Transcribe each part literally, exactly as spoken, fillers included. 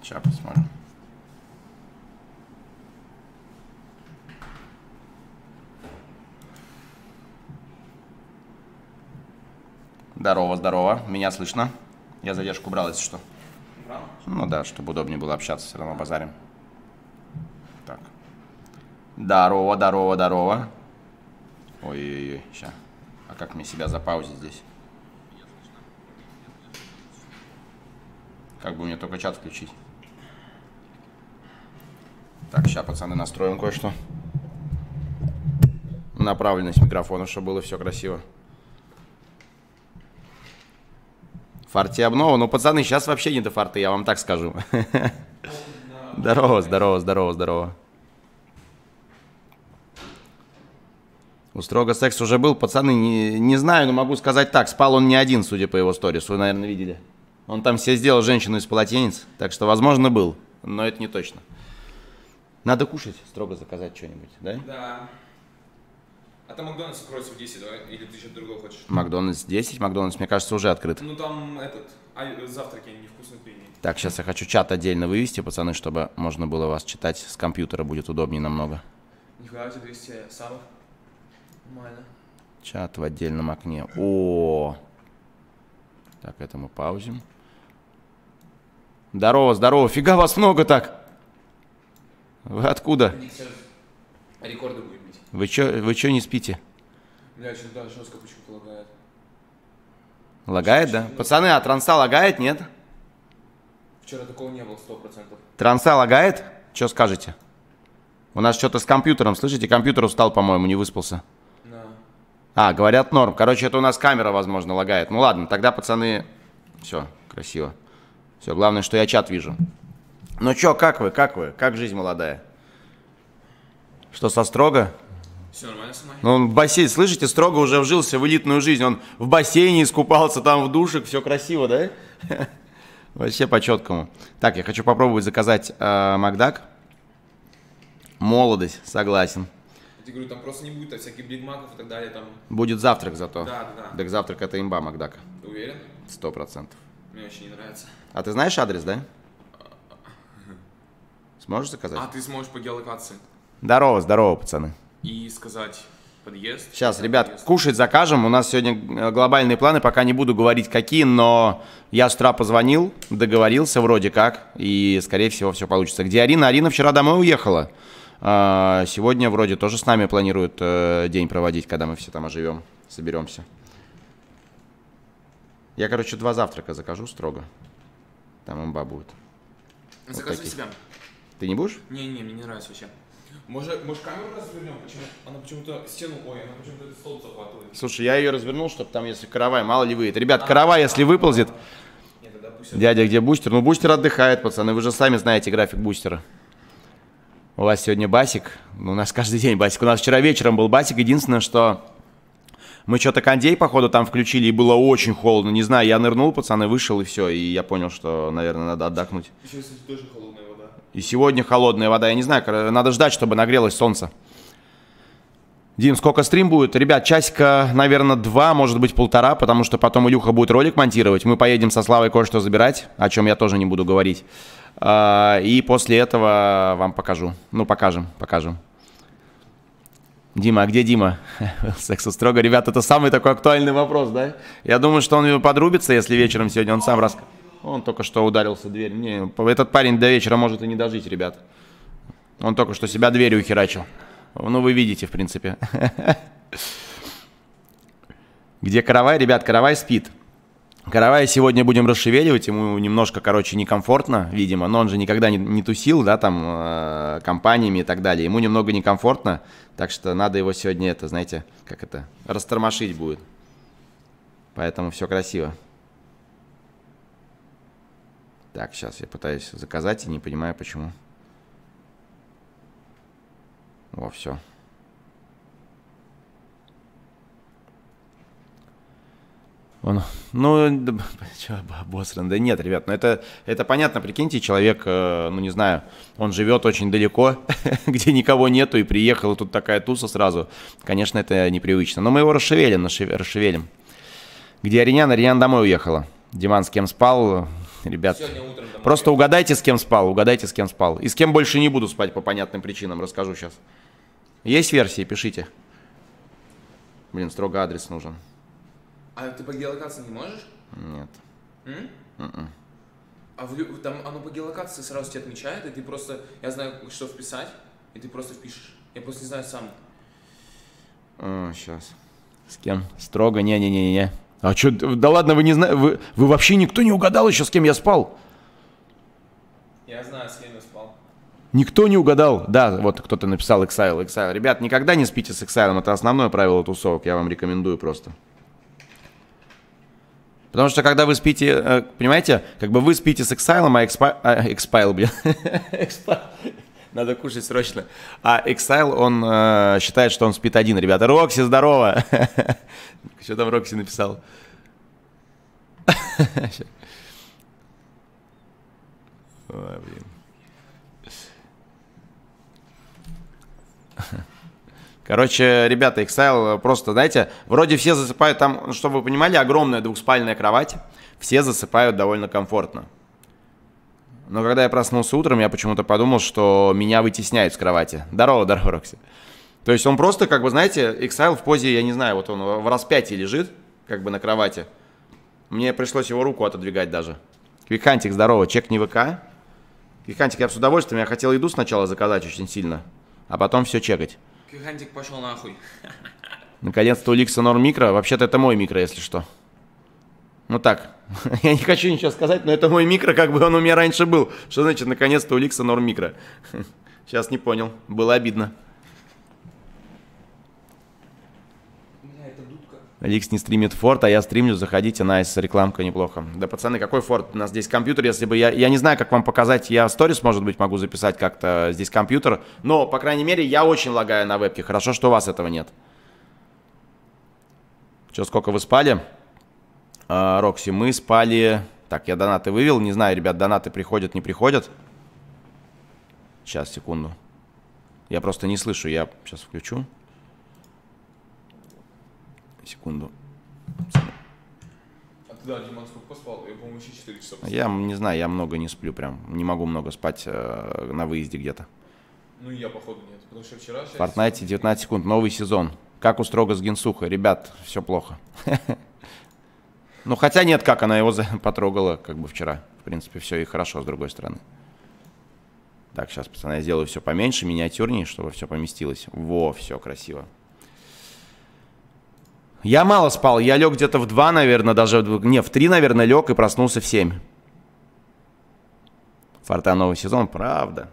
Сейчас посмотрим. Здорово, здорово. Меня слышно? Я задержку брал, если что. Брал? Ну да, чтобы удобнее было общаться, все равно базарим. Так. Здорово, здорово, здорово. Ой-ой-ой, сейчас. А как мне себя запаузить здесь? Как бы мне только чат включить? Так, сейчас, пацаны, настроим кое-что. Направленность микрофона, чтобы было все красиво. Фарти обнова. Ну, пацаны, сейчас вообще не до фарты, я вам так скажу. Здорово, здорово, здорово, здорово. У Строго секс уже был, пацаны, не, не знаю, но могу сказать так, спал он не один, судя по его сторис, вы, наверное, видели. Он там все сделал женщину из полотенец, так что, возможно, был, но это не точно. Надо кушать, Строго заказать что-нибудь, да? Да. А там Макдональдс откроется в десять, давай, или ты что-то другое хочешь? Макдональдс десять, Макдональдс, мне кажется, уже открыт. Ну там этот, а, завтраки невкусные пельмени. Так, сейчас я хочу чат отдельно вывести, пацаны, чтобы можно было вас читать с компьютера, будет удобнее намного. Нихуя, у тебя двести самых. Нормально. Чат в отдельном окне. О, так, это мы паузим. Здорово, здорово. Фига вас много так. Вы откуда? Рекорды будет бить. Вы чё, вы чё не спите? Бля, что-то да, жестко почему-то лагает. Лагает, да? Пацаны, а транса лагает, нет? Вчера такого не было, сто процентов. Транса лагает? Чё скажете? У нас что-то с компьютером, слышите? Компьютер устал, по-моему, не выспался. Да. А, говорят норм. Короче, это у нас камера, возможно, лагает. Ну ладно, тогда, пацаны, все, красиво. Все, главное, что я чат вижу. Ну чё, как вы, как вы? Как жизнь молодая? Что, со Строго? Все нормально со мной? Ну, он в бассейн, слышите, Строго уже вжился в элитную жизнь. Он в бассейне искупался, там в душах, все красиво, да? Вообще по-четкому. Так, я хочу попробовать заказать э, Макдак. Молодость, согласен. Я тебе говорю, там просто не будет всяких бигмаков и так далее. Там... Будет завтрак зато. Да, да. Так завтрак это имба Макдака. Ты уверен? Сто процентов. Мне вообще не нравится. А ты знаешь адрес, да? Сможешь заказать? А, ты сможешь по геолокации. Здорово, здорово, пацаны. И сказать подъезд. Сейчас, ребят, подъезд. кушать закажем. У нас сегодня глобальные планы, пока не буду говорить какие, но я с утра позвонил, договорился вроде как, и, скорее всего, все получится. Где Арина? Арина вчера домой уехала. Сегодня вроде тоже с нами планируют день проводить, когда мы все там оживем, соберемся. Я, короче, два завтрака закажу строго. Там имба будет. Заказывай вот себя. Ты не будешь? Не-не, мне не нравится вообще. Может, может камеру развернем? Почему? Она почему-то стену, ой, она почему-то стол захватывает. Слушай, я ее развернул, чтобы там, если каравай, мало ли выйдет. Ребят, а, каравай, если а, выползет. Нет, тогда бустер. Дядя, где бустер? Ну, бустер отдыхает, пацаны. Вы же сами знаете график бустера. У вас сегодня басик. Ну, у нас каждый день басик. У нас вчера вечером был басик. Единственное, что мы что-то кондей, походу, там включили, и было очень холодно. Не знаю, я нырнул, пацаны, вышел, и все. И я понял, что, наверное, надо отдохнуть. Еще, кстати, тоже холодная вода. И сегодня холодная вода. Я не знаю, надо ждать, чтобы нагрелось солнце. Дим, сколько стрим будет? Ребят, часика, наверное, два, может быть, полтора, потому что потом Илюха будет ролик монтировать. Мы поедем со Славой кое-что забирать, о чем я тоже не буду говорить. И после этого вам покажу. Ну, покажем, покажем. Дима, а где Дима? Сексу строго. Ребят, это самый такой актуальный вопрос, да? Я думаю, что он подрубится, если вечером сегодня он сам расскажет. Он только что ударился в дверь. Не, этот парень до вечера может и не дожить, ребят. Он только что себя дверью ухерачил. Ну, вы видите, в принципе. Где каравай? Ребят, каравай спит. Каравай сегодня будем расшевеливать. Ему немножко, короче, некомфортно, видимо. Но он же никогда не, не тусил, да, там, э, компаниями и так далее. Ему немного некомфортно. Так что надо его сегодня, это, знаете, как это, растормошить будет. Поэтому все красиво. Так, сейчас я пытаюсь заказать и не понимаю, почему. О, все. Он, ну, да, что, обосран, да нет, ребят, ну это, это понятно, прикиньте, человек, э, ну не знаю, он живет очень далеко, где никого нету, и приехал, и тут такая туса сразу. Конечно, это непривычно, но мы его расшевелим, расшевелим. Где Аринян? Аринян домой уехала. Диман с кем спал? Ребят, Сегодня утром домой. просто угадайте, с кем спал, угадайте, с кем спал. И с кем больше не буду спать по понятным причинам, расскажу сейчас. Есть версии, пишите. Блин, строго адрес нужен. А ты по геолокации не можешь? Нет. М? М-м. А в, лю- там оно по геолокации сразу тебя отмечает, и ты просто, я знаю, что вписать, и ты просто впишешь. Я просто не знаю сам. О, сейчас. С кем? Строго, не-не-не-не. А что, да ладно, вы не знаете, вы, вы вообще никто не угадал еще, с кем я спал? Я знаю, с кем я спал. Никто не угадал. Да, вот кто-то написал Exile, Exile. Ребят, никогда не спите с Exile, это основное правило тусовок, я вам рекомендую просто. Потому что когда вы спите, понимаете, как бы вы спите с Exile, а Exile, а, Exile, блин, надо кушать срочно. А Exile, он э, считает, что он спит один, ребята. Рокси, здорово! Что там Рокси написал? Ой, блин. Короче, ребята, Exile просто, знаете, вроде все засыпают там, чтобы вы понимали, огромная двухспальная кровать. Все засыпают довольно комфортно. Но когда я проснулся утром, я почему-то подумал, что меня вытесняют с кровати. Здорово, здорово, Рокси. То есть он просто, как бы, знаете, Exile в позе, я не знаю, вот он в распятии лежит, как бы на кровати. Мне пришлось его руку отодвигать даже. Квикантик, здорово, чекни ВК. Квикантик, я с удовольствием, я хотел еду сначала заказать очень сильно, а потом все чекать. Квикантик пошел нахуй. Наконец-то у Ликса норм микро. Вообще-то это мой микро, если что. Ну так, я не хочу ничего сказать, но это мой микро, как бы он у меня раньше был. Что значит наконец-то у Ликса норм микро? Сейчас не понял, было обидно. Ликс не стримит форт, а я стримлю, заходите, найс, рекламка неплохо. Да, пацаны, какой форт? У нас здесь компьютер, если бы я... Я не знаю, как вам показать, я сторис, может быть, могу записать как-то, здесь компьютер. Но, по крайней мере, я очень лагаю на вебке. Хорошо, что у вас этого нет. Че, сколько вы спали? А, Рокси, мы спали... Так, я донаты вывел, не знаю, ребят, донаты приходят, не приходят. Сейчас, секунду. Я просто не слышу, я сейчас включу. Секунду. А ты, да, Диман, сколько поспал? Я, по-моему, еще четыре часа поспал. Я не знаю, я много не сплю прям. Не могу много спать э, на выезде где-то. Ну и я, походу, нет. Потому что вчера... В Fortnite девятнадцать секунд, новый сезон. Как у Строго с Генсухой? Ребят, все плохо. Ну, хотя нет, как она его потрогала, как бы вчера. В принципе, все и хорошо, с другой стороны. Так, сейчас, пацаны, я сделаю все поменьше, миниатюрнее, чтобы все поместилось. Во, все красиво. Я мало спал, я лег где-то в два, наверное, даже, не, в три, наверное, лег и проснулся в семь. Форта новый сезон, правда.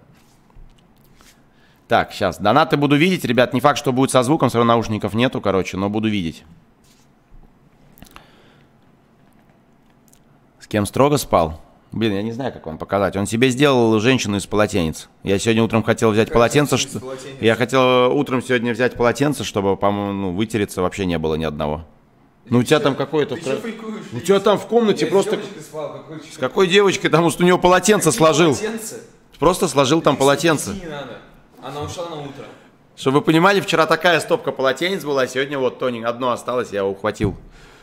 Так, сейчас, донаты буду видеть, ребят, не факт, что будет со звуком, все равно наушников нету, короче, но буду видеть. С кем Строго спал? Блин, я не знаю, как вам показать. Он себе сделал женщину из полотенец. Я сегодня утром хотел взять полотенце. Что... Я хотел утром сегодня взять полотенце, чтобы, по-моему, ну, вытереться вообще не было ни одного. Ну, у тебя там какое-то... У тебя там в комнате просто... Спал, какой... С какой девочкой? Потому что у него полотенце сложил. Полотенце? Просто сложил там полотенце. Не надо. Она ушла на утро. Чтобы вы понимали, вчера такая стопка полотенец была, а сегодня вот Тони одно осталось, я его ухватил.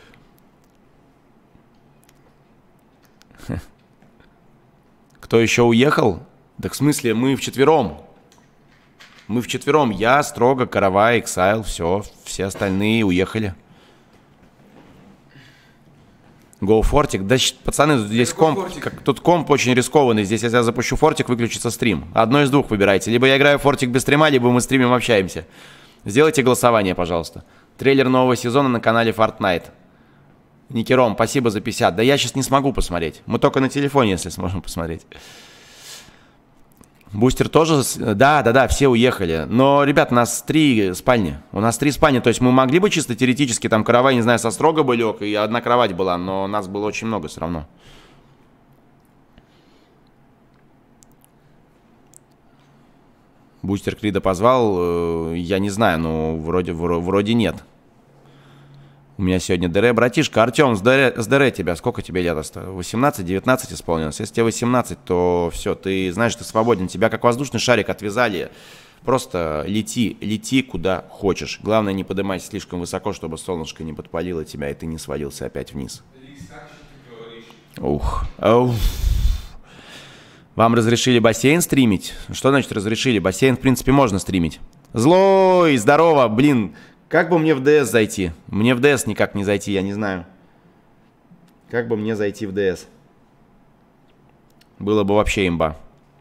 Кто еще уехал? Так в смысле, мы вчетвером. Мы вчетвером. Я, Строго, Каравай, Exile, все. Все остальные уехали. Go фортик. Да, пацаны, здесь комп, как, тут комп очень рискованный. Здесь, если я запущу фортик, выключится стрим. Одно из двух выбирайте. Либо я играю фортик без стрима, либо мы стримим, общаемся. Сделайте голосование, пожалуйста. Трейлер нового сезона на канале Fortnite. Никером, спасибо за пятьдесят. Да я сейчас не смогу посмотреть. Мы только на телефоне, если сможем посмотреть. Бустер тоже... Да, да, да, все уехали. Но, ребят, у нас три спальни. У нас три спальни. То есть мы могли бы чисто теоретически, там, Каравай, не знаю, со Строго бы лег, и одна кровать была, но нас было очень много все равно. Бустер Крида позвал. Я не знаю, но вроде, вроде нет. У меня сегодня ДР. Братишка, Артем, с ДР, с ДР тебя, сколько тебе лет осталось? восемнадцать девятнадцать исполнилось. Если тебе восемнадцать, то все, ты знаешь, ты свободен. Тебя как воздушный шарик отвязали. Просто лети, лети куда хочешь. Главное, не поднимайся слишком высоко, чтобы солнышко не подпалило тебя, и ты не свалился опять вниз. Ух. Ух. Вам разрешили бассейн стримить? Что значит разрешили? Бассейн, в принципе, можно стримить. Злой, здорово, блин. Как бы мне в ДС зайти? Мне в ДС никак не зайти, я не знаю. Как бы мне зайти в ДС? Было бы вообще имба.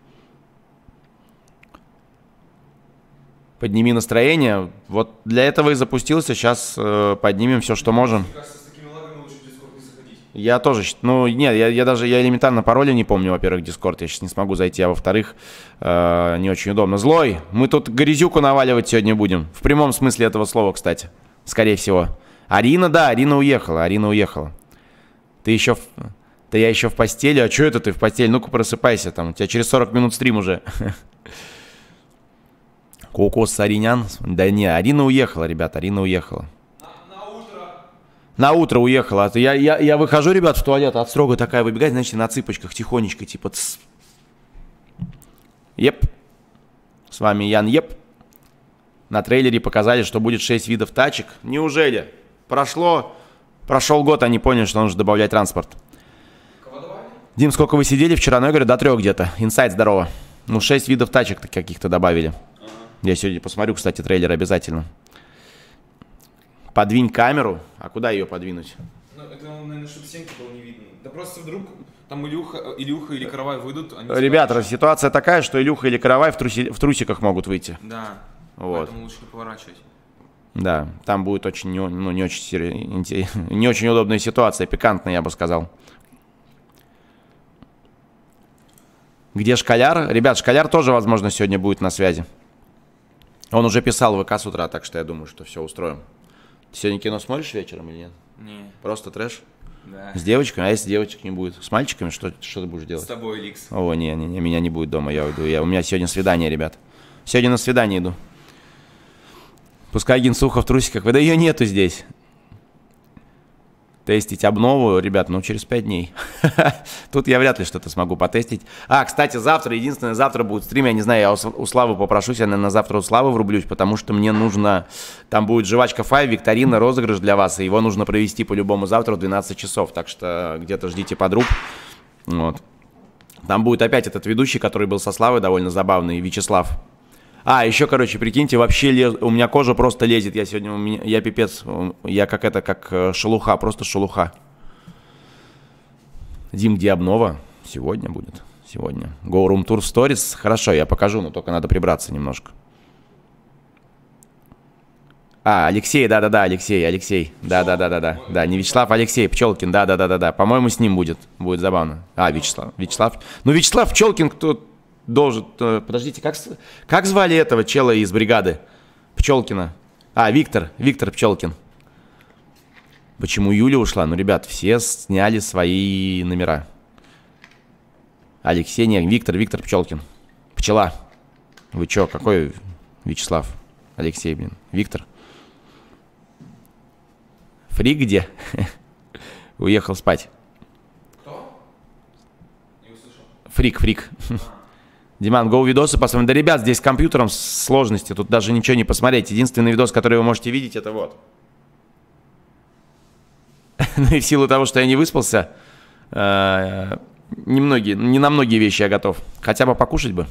Подними настроение. Вот для этого и запустился. Сейчас э, поднимем все, что можем. Я тоже, ну, нет, я, я даже, я элементарно пароли не помню, во-первых, Discord, я сейчас не смогу зайти, а во-вторых, э, не очень удобно. Злой, мы тут грязюку наваливать сегодня будем, в прямом смысле этого слова, кстати, скорее всего. Арина, да, Арина уехала, Арина уехала. Ты еще, в... да я еще в постели, а что это ты в постели? Ну-ка просыпайся, там, у тебя через сорок минут стрим уже. Кокос Саринян, да не, Арина уехала, ребята, Арина уехала. На утро уехала. Я, я, я выхожу, ребят, в туалет, от строго такая выбегает, знаете, на цыпочках, тихонечко, типа тс. Еп. С вами Ян Еп. На трейлере показали, что будет шесть видов тачек. Неужели? Прошло, прошел год, они поняли, что нужно добавлять транспорт. Кого добавили? Дим, сколько вы сидели вчера? Ну, я говорю, до трех где-то. Инсайд, здорово. Ну, шесть видов тачек каких-то добавили. Ага. Я сегодня посмотрю, кстати, трейлер обязательно. Подвинь камеру. А куда ее подвинуть? Ну, это, наверное, чтобы стенки было не видно. Да просто вдруг там Илюха, Илюха или Каравай выйдут. Они Ребята, типа... ситуация такая, что Илюха или Каравай в, труси... в трусиках могут выйти. Да, вот. Поэтому лучше не поворачивать. Да, там будет очень, ну, не, очень, не очень удобная ситуация, пикантная, я бы сказал. Где Школяр? Ребят, Школяр тоже, возможно, сегодня будет на связи. Он уже писал в ВК с утра, так что я думаю, что все устроим. Ты сегодня кино смотришь вечером или нет? Не. Просто трэш? Да. С девочками? А если девочек не будет? С мальчиками? Что, что ты будешь делать? С тобой, Ликс. О, не, не, не, меня не будет дома, я уйду. Я, у меня сегодня свидание, ребят. Сегодня на свидание иду. Пускай Гинсуха в трусиках. Да ее нету здесь. Тестить обнову, ребят, ну через пять дней. Тут я вряд ли что-то смогу потестить. А, кстати, завтра, единственное, завтра будет стрим, я не знаю, я у Славы попрошусь, я, наверное, завтра у Славы врублюсь, потому что мне нужно, там будет жвачка Файв, викторина, розыгрыш для вас, и его нужно провести по-любому завтра в двенадцать часов, так что где-то ждите подруг. Вот. Там будет опять этот ведущий, который был со Славой, довольно забавный, Вячеслав. А, еще, короче, прикиньте, вообще лез... у меня кожа просто лезет, я сегодня, у меня... я пипец, я как это, как шелуха, просто шелуха. Дим, где обнова? Сегодня будет, сегодня. Go Room Tour Stories, хорошо, я покажу, но только надо прибраться немножко. А, Алексей, да-да-да, Алексей, Алексей, да-да-да-да-да, да, не Вячеслав, Алексей, Пчелкин, да-да-да-да-да, по-моему, с ним будет, будет забавно. А, Вячеслав, Вячеслав, ну Вячеслав Пчелкин, кто... Должен, подождите, как, как звали этого чела из бригады? Пчелкина. А, Виктор, Виктор Пчелкин. Почему Юля ушла? Ну, ребят, все сняли свои номера. Алексей, не, Виктор, Виктор Пчелкин. Пчела. Вы чё, какой Вячеслав? Алексей, блин. Виктор. Фрик где? Уехал спать. Кто? Не услышал. Фрик, фрик. Диман, гоу видосы посмотрим. Да, ребят, здесь с компьютером сложности, тут даже ничего не посмотреть. Единственный видос, который вы можете видеть, это вот. Ну и в силу того, что я не выспался, немногие, не на многие вещи я готов. Хотя бы покушать бы.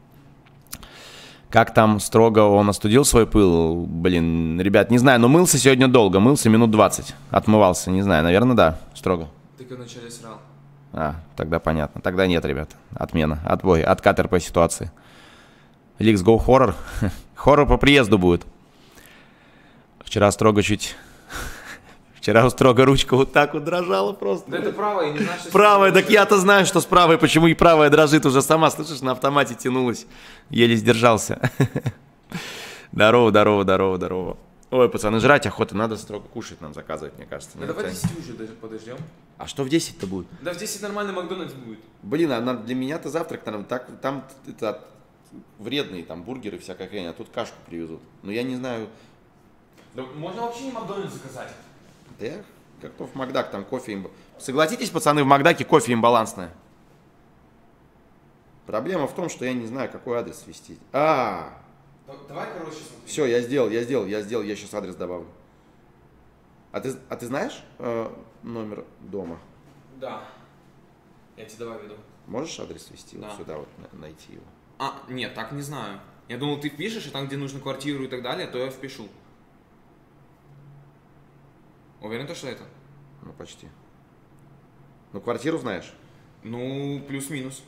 Как там строго он остудил свой пыл? Блин, ребят, не знаю, но мылся сегодня долго. Мылся минут двадцать. Отмывался, не знаю, наверное, да, строго. Ты вначале срал. А, тогда понятно. Тогда нет, ребят. Отмена. Отбой. Откат эр пэ ситуации. Ликс, go хоррор. Хоррор по приезду будет. Вчера строго чуть... Вчера у строго ручка вот так вот дрожала просто. Да это правая, я не знаю, что... Правая, так я-то знаю, что с правой. Почему и правая дрожит уже сама. Слышишь, на автомате тянулась. Еле сдержался. Здорово, здорово, здорово, здорово. Ой, пацаны, жрать охота, надо строго кушать нам заказывать, мне кажется. Ну давай десять уже даже подождем. А что в десять-то будет? Да в десять нормальный Макдональдс будет. Блин, а для меня-то завтрак там, так, там это вредные там бургеры, всякая хрень, а тут кашку привезут. Но я не знаю... Да можно вообще не Макдональдс заказать. Да я готов в Макдак, там кофе им... Согласитесь, пацаны, в Макдаке кофе имбалансное. Проблема в том, что я не знаю, какой адрес ввести. А, давай, короче, смотри. Все, я сделал, я сделал, я сделал, я сейчас адрес добавлю. А ты, а ты знаешь э, номер дома? Да. Я тебе давай веду. Можешь адрес ввести? Да. Вот сюда вот найти его. А, нет, так не знаю. Я думал, ты впишешь, и там, где нужно квартиру и так далее, то я впишу. Уверен, то, что это? Ну, почти. Ну, квартиру знаешь? Ну, плюс-минус.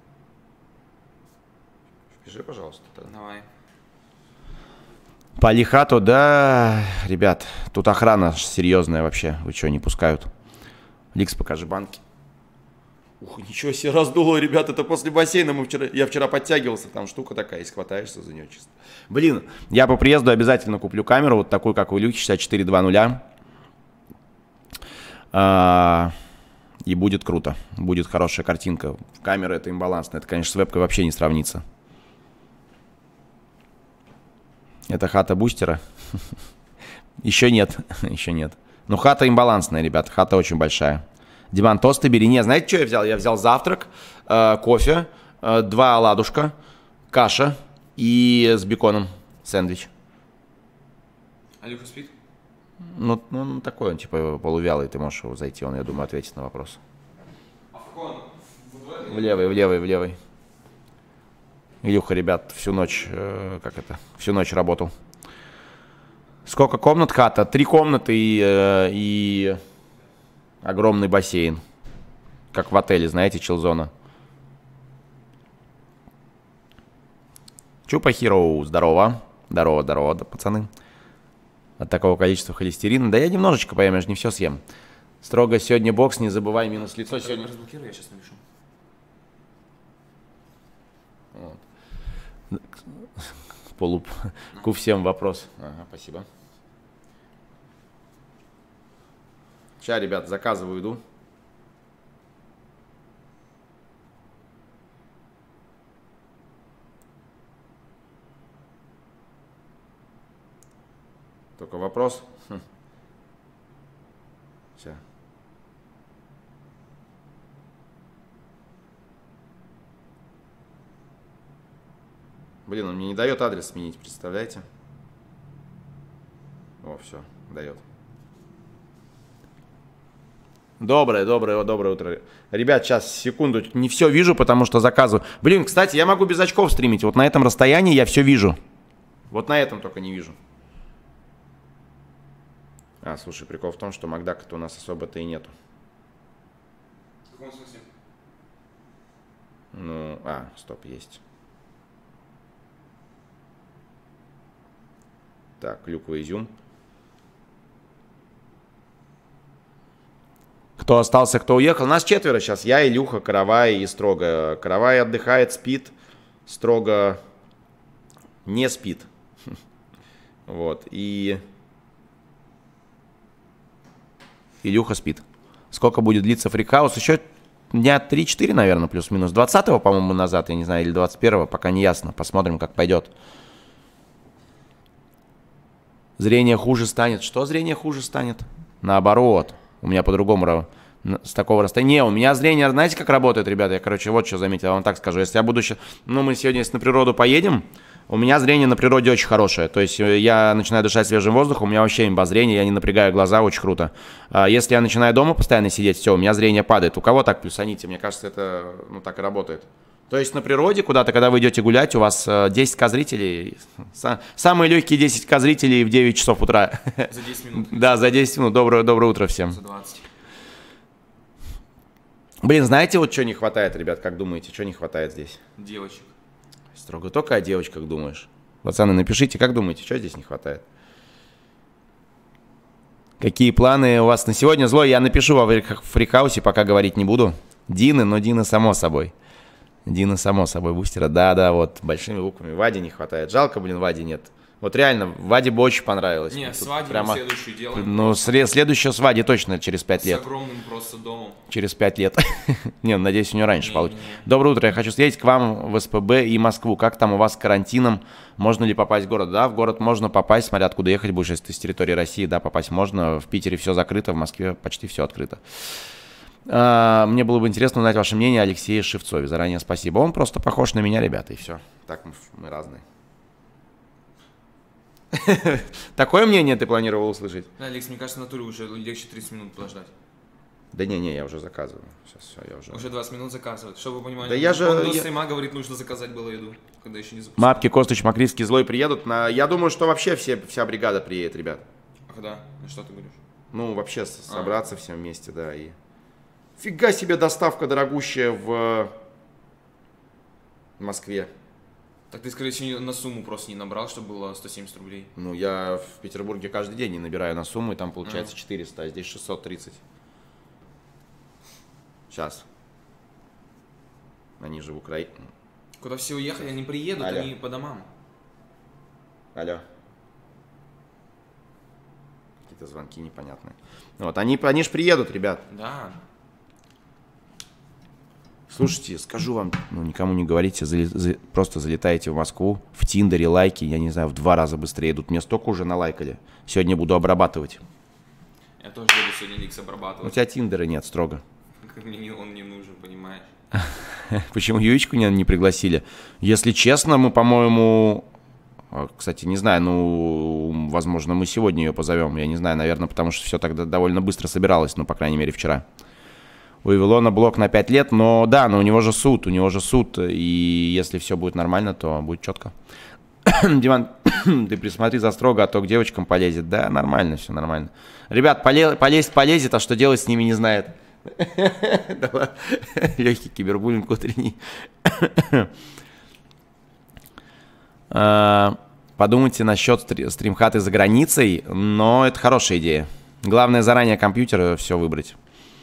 Впиши, пожалуйста. Тогда. Давай. Полихату, да, ребят, тут охрана серьезная вообще. Вы что, не пускают? Ликс, покажи банки. Ух, ничего себе раздуло, ребят, это после бассейна мы вчера, я вчера подтягивался, там штука такая, если хватаешься за нее чисто. Блин, я по приезду обязательно куплю камеру, вот такую, как у Илюхи, шестьдесят четыре два ноль. А, и будет круто, будет хорошая картинка. Камера это имбалансная, это, конечно, с вебкой вообще не сравнится. Это хата бустера? Еще нет, еще нет. Ну, хата имбалансная, ребят, хата очень большая. Диман, тосты бери. Не, знаете, что я взял? Я взял завтрак, э, кофе, э, два оладушка, каша и с беконом сэндвич. Алюха спит? Ну, ну, такой он, типа, полувялый, ты можешь его зайти, он, я думаю, ответит на вопрос. А в какой он? В левый, в левый, в левый. Илюха, ребят, всю ночь, э, как это, всю ночь работал. Сколько комнат хата? Три комнаты и, э, и огромный бассейн. Как в отеле, знаете, чилзона. Чупа Хироу, здорово. Здорово, здорово, да, пацаны. От такого количества холестерина. Да я немножечко поем, я же не все съем. Строго сегодня бокс, не забывай, минус лицо сегодня. Разблокируй, я сейчас напишу. Вот. Полуп. Ку всем вопрос. Ага, спасибо. Сейчас, ребят, заказываю еду. Только вопрос. Хм. Все. Блин, он мне не дает адрес сменить, представляете? О, все, дает. Доброе, доброе, доброе утро. Ребят, сейчас, секунду, не все вижу, потому что заказываю. Блин, кстати, я могу без очков стримить. Вот на этом расстоянии я все вижу. Вот на этом только не вижу. А, слушай, прикол в том, что Макдака-то у нас особо-то и нету. В каком смысле? Ну, а, стоп, есть. Так, клюква, изюм. Кто остался, кто уехал? Нас четверо сейчас. Я, Илюха, Каравай и Строго. Каравай отдыхает, спит. Строго не спит. Вот. И Илюха спит. Сколько будет длиться фрикхаус? Еще дня три-четыре, наверное, плюс-минус. двадцатого, по-моему, назад, я не знаю, или двадцать первого, пока не ясно. Посмотрим, как пойдет. Зрение хуже станет. Что зрение хуже станет? Наоборот. У меня по-другому с такого расстояния. Не, у меня зрение, знаете, как работает, ребята? Я, короче, вот что заметил, я вам так скажу. Если я буду сейчас... Ну, мы сегодня, если на природу поедем, у меня зрение на природе очень хорошее. То есть я начинаю дышать свежим воздухом, у меня вообще имба-зрение, я не напрягаю глаза, очень круто. А если я начинаю дома постоянно сидеть, все, у меня зрение падает. У кого так, плюсаните? Мне кажется, это, ну, так и работает. То есть на природе куда-то, когда вы идете гулять, у вас десять ка зрителей, самые легкие десять ка зрителей в девять часов утра. За десять минут. Да, за десять минут. Доброе, доброе утро всем. За двадцать. Блин, знаете, вот что не хватает, ребят, как думаете, что не хватает здесь? Девочек. Строго только о девочках думаешь. Пацаны, напишите, как думаете, что здесь не хватает? Какие планы у вас на сегодня? Злой, я напишу во фрикхаусе, пока говорить не буду. Дины, но Дина само собой. Дина, само собой, бустера. Да-да, вот, большими буквами. Ваде не хватает. Жалко, блин, Ваде нет. Вот реально, Ваде бы очень понравилось. Не, Тут с Вадей прямо... следующую делаем. Ну, след... следующую с Ваде точно через пять лет. С огромным просто домом. Через пять лет. Не, надеюсь, у нее раньше Не, получится. не, не. Доброе утро, я хочу съездить к вам в СПБ и Москву. Как там у вас с карантином? Можно ли попасть в город? Да, в город можно попасть, смотря откуда ехать будешь, если ты с территории России, да, попасть можно. В Питере все закрыто, в Москве почти все открыто. А, мне было бы интересно узнать ваше мнение о Алексее Шевцове. Заранее спасибо. Он просто похож на меня, ребята, и все. Так мы, мы разные. Такое мнение ты планировал услышать? Да, Алекс, мне кажется, в натуре уже легче тридцать минут подождать. Да не-не, я уже заказываю. Сейчас все, я уже... Уже двадцать минут заказывают. Чтобы вы понимали, да я же... он до я... стрима говорит, нужно заказать было еду, когда еще не запустил. Мапки, Костыч, Макритский, Злой приедут. На... Я думаю, что вообще все, вся бригада приедет, ребят. А когда? На что ты говоришь? Ну, вообще собраться а. всем вместе, да. И... Фига себе доставка дорогущая в Москве. Так ты, скорее всего, на сумму просто не набрал, чтобы было сто семьдесят рублей. Ну, я в Петербурге каждый день не набираю на сумму, и там получается а. четыреста, а здесь шестьсот тридцать. Сейчас. Они же в Украине. Куда все уехали, они приедут, Алло. Они по домам. Алло. Какие-то звонки непонятные. Вот, они, они же приедут, ребят. Да. Слушайте, скажу вам, ну, никому не говорите, зали, за, просто залетаете в Москву, в Тиндере лайки, я не знаю, в два раза быстрее идут. Мне столько уже налайкали. Сегодня буду обрабатывать. Я тоже буду сегодня Ликс обрабатывать. У тебя Тиндера нет, строго. Мне он не нужен, понимаешь? Почему Юечку не, не пригласили? Если честно, мы, по-моему... Кстати, не знаю, ну, возможно, мы сегодня ее позовем. Я не знаю, наверное, потому что все тогда довольно быстро собиралось, ну, по крайней мере, вчера. У Вавилона блок на пять лет, но да, но у него же суд, у него же суд, и если все будет нормально, то будет четко. Диман, ты присмотри за строго, а то к девочкам полезет. Да, нормально, все нормально. Ребят, полезть полезет, а что делать с ними не знает. Легкий кибербуллинг утренний. Подумайте насчет стримхаты за границей, но это хорошая идея. Главное заранее компьютер все выбрать.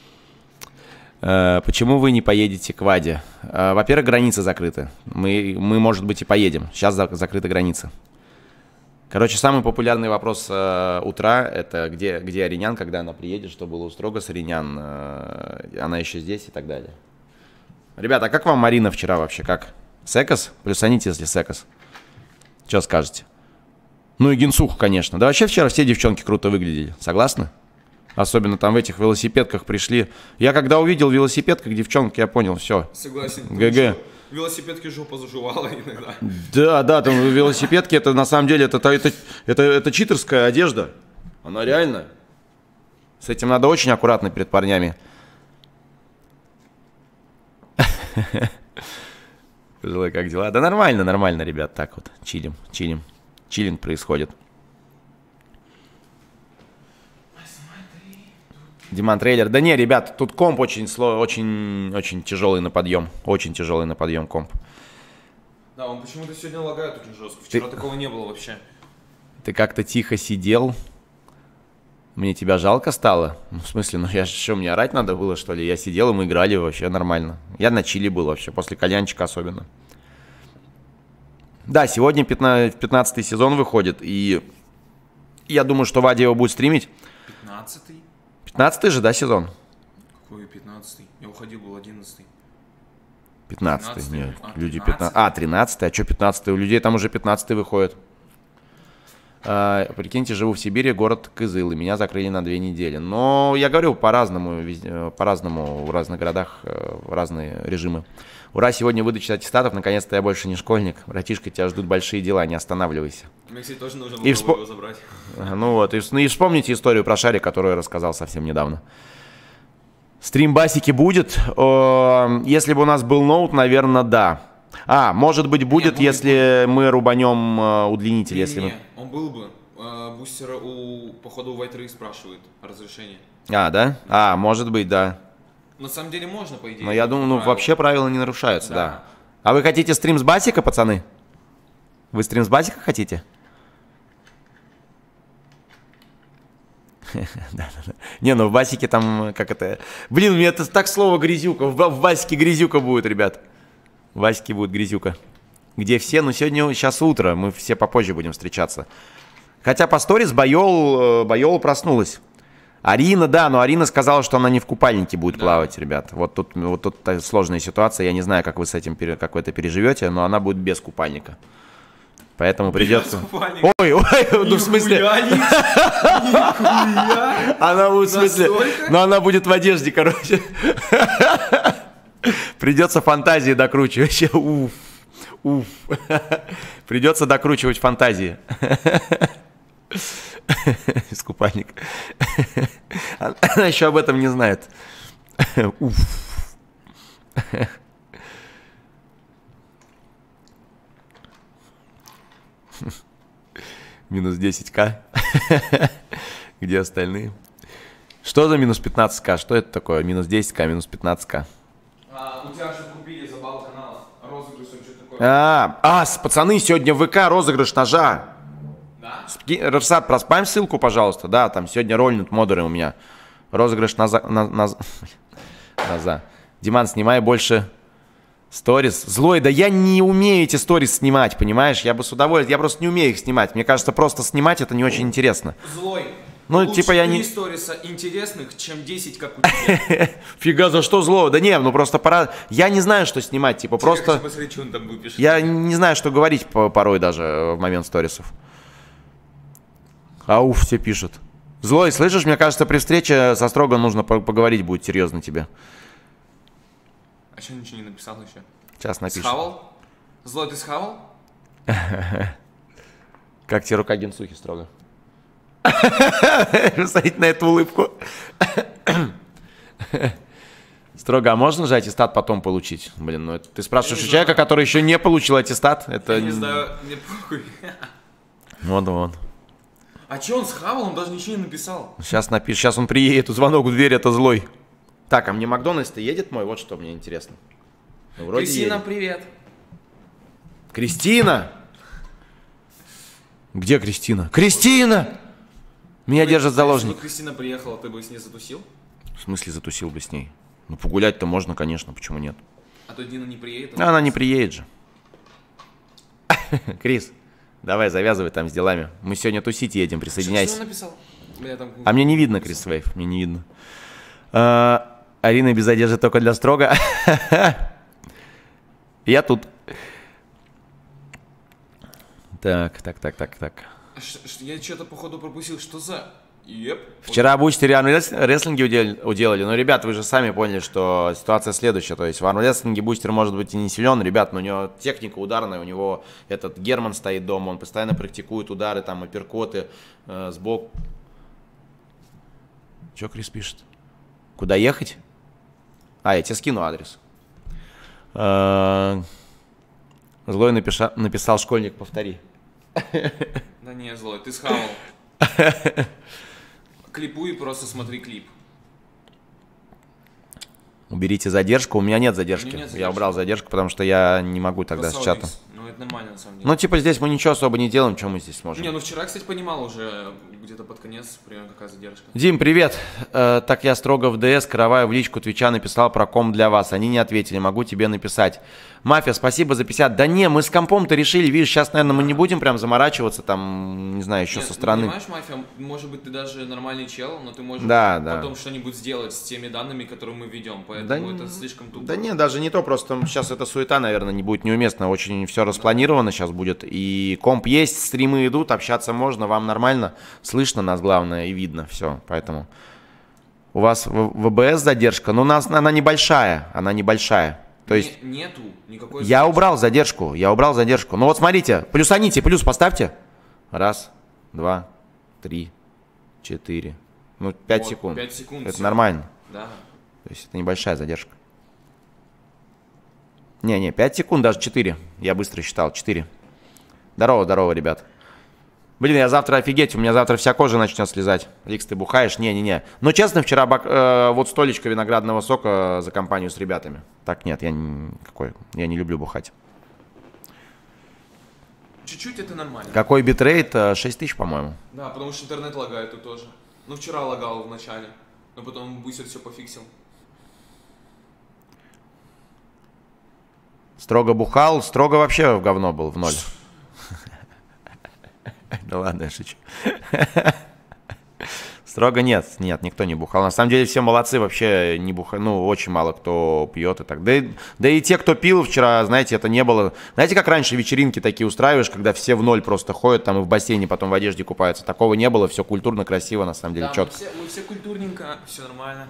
Почему вы не поедете к Ваде? Во-первых, границы закрыты. Мы, мы, может быть, и поедем. Сейчас закрыта граница. Короче, самый популярный вопрос э, утра – это где, где Аринян, когда она приедет, что было у Строго с Аринян, э, она еще здесь и так далее. Ребята, а как вам Марина вчера вообще? Как? Секос? Плюсаните, если секос. Что скажете? Ну и Гинсух, конечно. Да вообще вчера все девчонки круто выглядели. Согласны? Особенно там в этих велосипедках пришли. Я когда увидел велосипедках девчонки, я понял, все. Согласен. ГГ. Велосипедки жопа заживала иногда. Да, да, там велосипедки, это на самом деле, это, это, это, это читерская одежда. Она реально. С этим надо очень аккуратно перед парнями. Как дела? Да нормально, нормально, ребят, так вот, чилим, чилим. Чилинг происходит. Диман трейлер. Да не, ребят, тут комп очень, очень, очень тяжелый на подъем. Очень тяжелый на подъем комп. Да, он почему-то сегодня лагает очень жестко. Вчера ты... такого не было вообще. Ты как-то тихо сидел. Мне тебя жалко стало? Ну, в смысле, ну я что, мне орать надо было, что ли? Я сидел, и мы играли вообще нормально. Я на чили был вообще, после кальянчика особенно. Да, сегодня пятнадцатый сезон выходит, и я думаю, что Вадя его будет стримить. пятнадцатый? пятнадцатый же, да, сезон? Какой пятнадцатый? Я уходил, был одиннадцатый. пятнадцатый, нет, а, люди пятнадцатый. А, тринадцатый, а что пятнадцатый? У людей там уже пятнадцатый выходит. А, прикиньте, живу в Сибири, город Кызыл, и меня закрыли на две недели. Но я говорю, по-разному, по-разному в разных городах разные режимы. Ура, сегодня выдача аттестатов, наконец-то я больше не школьник. Братишка, тебя ждут большие дела, не останавливайся. Мне, кстати, тоже нужно было и всп... его забрать. Ну вот, и, и вспомните историю про шарик, которую я рассказал совсем недавно. Стрим басики будет. Если бы у нас был ноут, наверное, да. А, может быть, будет, не, если будет. Мы рубанем удлинитель. Не, если не, мы... он был бы. Бустера у, походу, у White спрашивает разрешение. А, да? А, может быть, да. На самом деле можно, по идее. Но я думаю, ну, правила. Вообще правила не нарушаются, да. да. А вы хотите стрим с басика, пацаны? Вы стрим с басика хотите? Не, ну в басике там, как это... Блин, у меня это так слово грязюка. В басике грязюка будет, ребят. В басике будет грязюка. Где все? Ну, сегодня, сейчас утро, мы все попозже будем встречаться. Хотя по сторис Байол, Байол проснулась. Арина, да, но Арина сказала, что она не в купальнике будет да. плавать, ребят. Вот тут, вот тут сложная ситуация. Я не знаю, как вы с этим, как вы это переживете, но она будет без купальника. Поэтому придется... Ой, ой, ну в смысле... Она будет в смысле... Но она будет в одежде, короче. Придется фантазии докручивать. Уф, уф. Придется докручивать фантазии. Из купальника. Она еще об этом не знает. Уф. Минус десять ка. Где остальные? Что за минус пятнадцать ка? Что это такое? Минус десять ка, минус пятнадцать ка. А, у тебя же купили за балл канала. Розыгрыш, что-то такое. А, а, пацаны, сегодня в ВК розыгрыш ножа. Да? Рарсат, проспам ссылку, пожалуйста. Да, там сегодня рольнут модеры у меня. Розыгрыш наза... На, на, наза. Диман, снимай больше сторис. Злой, да я не умею эти сторис снимать, понимаешь? Я бы с удовольствием, я просто не умею их снимать. Мне кажется, просто снимать это не очень интересно. Злой. Ну, лучше типа я не... сториса интересных, чем десять, как у тебя. Фига, за что злого? Да не, ну просто пора... Я не знаю, что снимать, типа просто... Посмотри, что он там выпишет. Я не знаю, что говорить порой даже в момент сторисов. Ауф, все пишут. Злой, слышишь, мне кажется, при встрече со Строго нужно поговорить будет серьезно тебе. А что ничего не написал еще? Сейчас напишешь. Схавал? Злой, ты схавал? Как тебе рука Генсухи, Строго? Посмотрите на эту улыбку. Строго, а можно же аттестат потом получить? Блин, ну это ты спрашиваешь у человека, который еще не получил аттестат? Это... Я не знаю, мне похуй. Вот, вот. А че он схавал? Он даже ничего не написал. Сейчас напишет. Сейчас он приедет. Звонок в дверь, это Злой. Так, а мне Макдональдс-то едет мой? Вот что мне интересно. Ну, вроде Кристина, едет. привет. Кристина! Где Кристина? Кристина! Меня Вы, держит заложник. Если бы Кристина приехала, ты бы с ней затусил? В смысле затусил бы с ней? Ну, погулять-то можно, конечно. Почему нет? А то Дина не приедет? А она не приедет же. Крис, давай завязывай там с делами. Мы сегодня тусить едем, присоединяйся. Что он написал? Бля, там... А мне не видно, Крис Вейв, мне не видно. А, Арина без одежды только для Строго. Я тут. Так, так, так, так, так. Ш- ш- Я что-то походу пропустил. Что за... Еп. Вчера бусти реально рестлинги удел- уделали. Но, ребят, вы же сами поняли, что ситуация следующая. То есть в армрестлинге бустер может быть и не силен, ребят, но у него техника ударная, у него этот Герман стоит дома, он постоянно практикует удары, там, апперкоты, э, сбоку. Че Крис пишет? Куда ехать? А, я тебе скину адрес. Э, Злой напиша- написал школьник, повтори. Да не, Злой, ты схавал. Клипуй и просто смотри клип. Уберите задержку. У меня нет задержки. У меня нет задержки. Я убрал задержку, потому что я не могу тогда с чата. Ну это нормально на самом деле. Ну, типа, здесь мы ничего особо не делаем, что мы здесь можем. Не, ну вчера, кстати, понимал уже где-то под конец, примерно какая задержка. Дим, привет. Э, так я Строго в ДС, Караваю в личку Твича написал про ком для вас. Они не ответили, могу тебе написать. Мафия, спасибо за пятьдесят. Да не, мы с компом-то решили, видишь, сейчас, наверное, мы не будем прям заморачиваться, там, не знаю, еще Нет, со ну, стороны. понимаешь, Мафия, может быть, ты даже нормальный чел, но ты можешь Да, да. потом что-нибудь сделать с теми данными, которые мы ведем, поэтому Да это не- слишком тупо. Да нет, даже не то, просто сейчас эта суета, наверное, не будет неуместна. Очень все распланировано сейчас будет. И комп есть, стримы идут, общаться можно, вам нормально. Слышно нас, главное, и видно все. Поэтому у вас в ВБС задержка, но у нас она небольшая, она небольшая. То есть Не- нету никакой... я задержки. убрал задержку, я убрал задержку. Ну вот смотрите, плюсаните, плюс поставьте. Раз, два, три, четыре. Ну, пять Вот, секунд. пять секунд, Это всё. нормально. Да. То есть это небольшая задержка. Не-не, пять секунд, даже четыре. Я быстро считал, четыре. Здорово, здорово, ребят. Блин, я завтра офигеть, у меня завтра вся кожа начнет слезать. Ликс, ты бухаешь? Не-не-не. Но честно, вчера бак- э, вот столечко виноградного сока за компанию с ребятами. Так нет, я не, какой, я не люблю бухать. Чуть-чуть это нормально. Какой битрейт? Э, шесть тысяч, по-моему. Да, потому что интернет лагает тут тоже. Ну, вчера лагал в начале, но потом быстро все пофиксил. Строго бухал, строго вообще в говно был, в ноль. Да ладно, я шучу. Строго нет, нет, никто не бухал. На самом деле все молодцы, вообще не бухают, ну, очень мало кто пьет и так. Да и, да и те, кто пил вчера, знаете, это не было... Знаете, как раньше вечеринки такие устраиваешь, когда все в ноль просто ходят там и в бассейне потом в одежде купаются. Такого не было, все культурно, красиво, на самом деле, Да, мы четко. все, мы все культурненько, все нормально.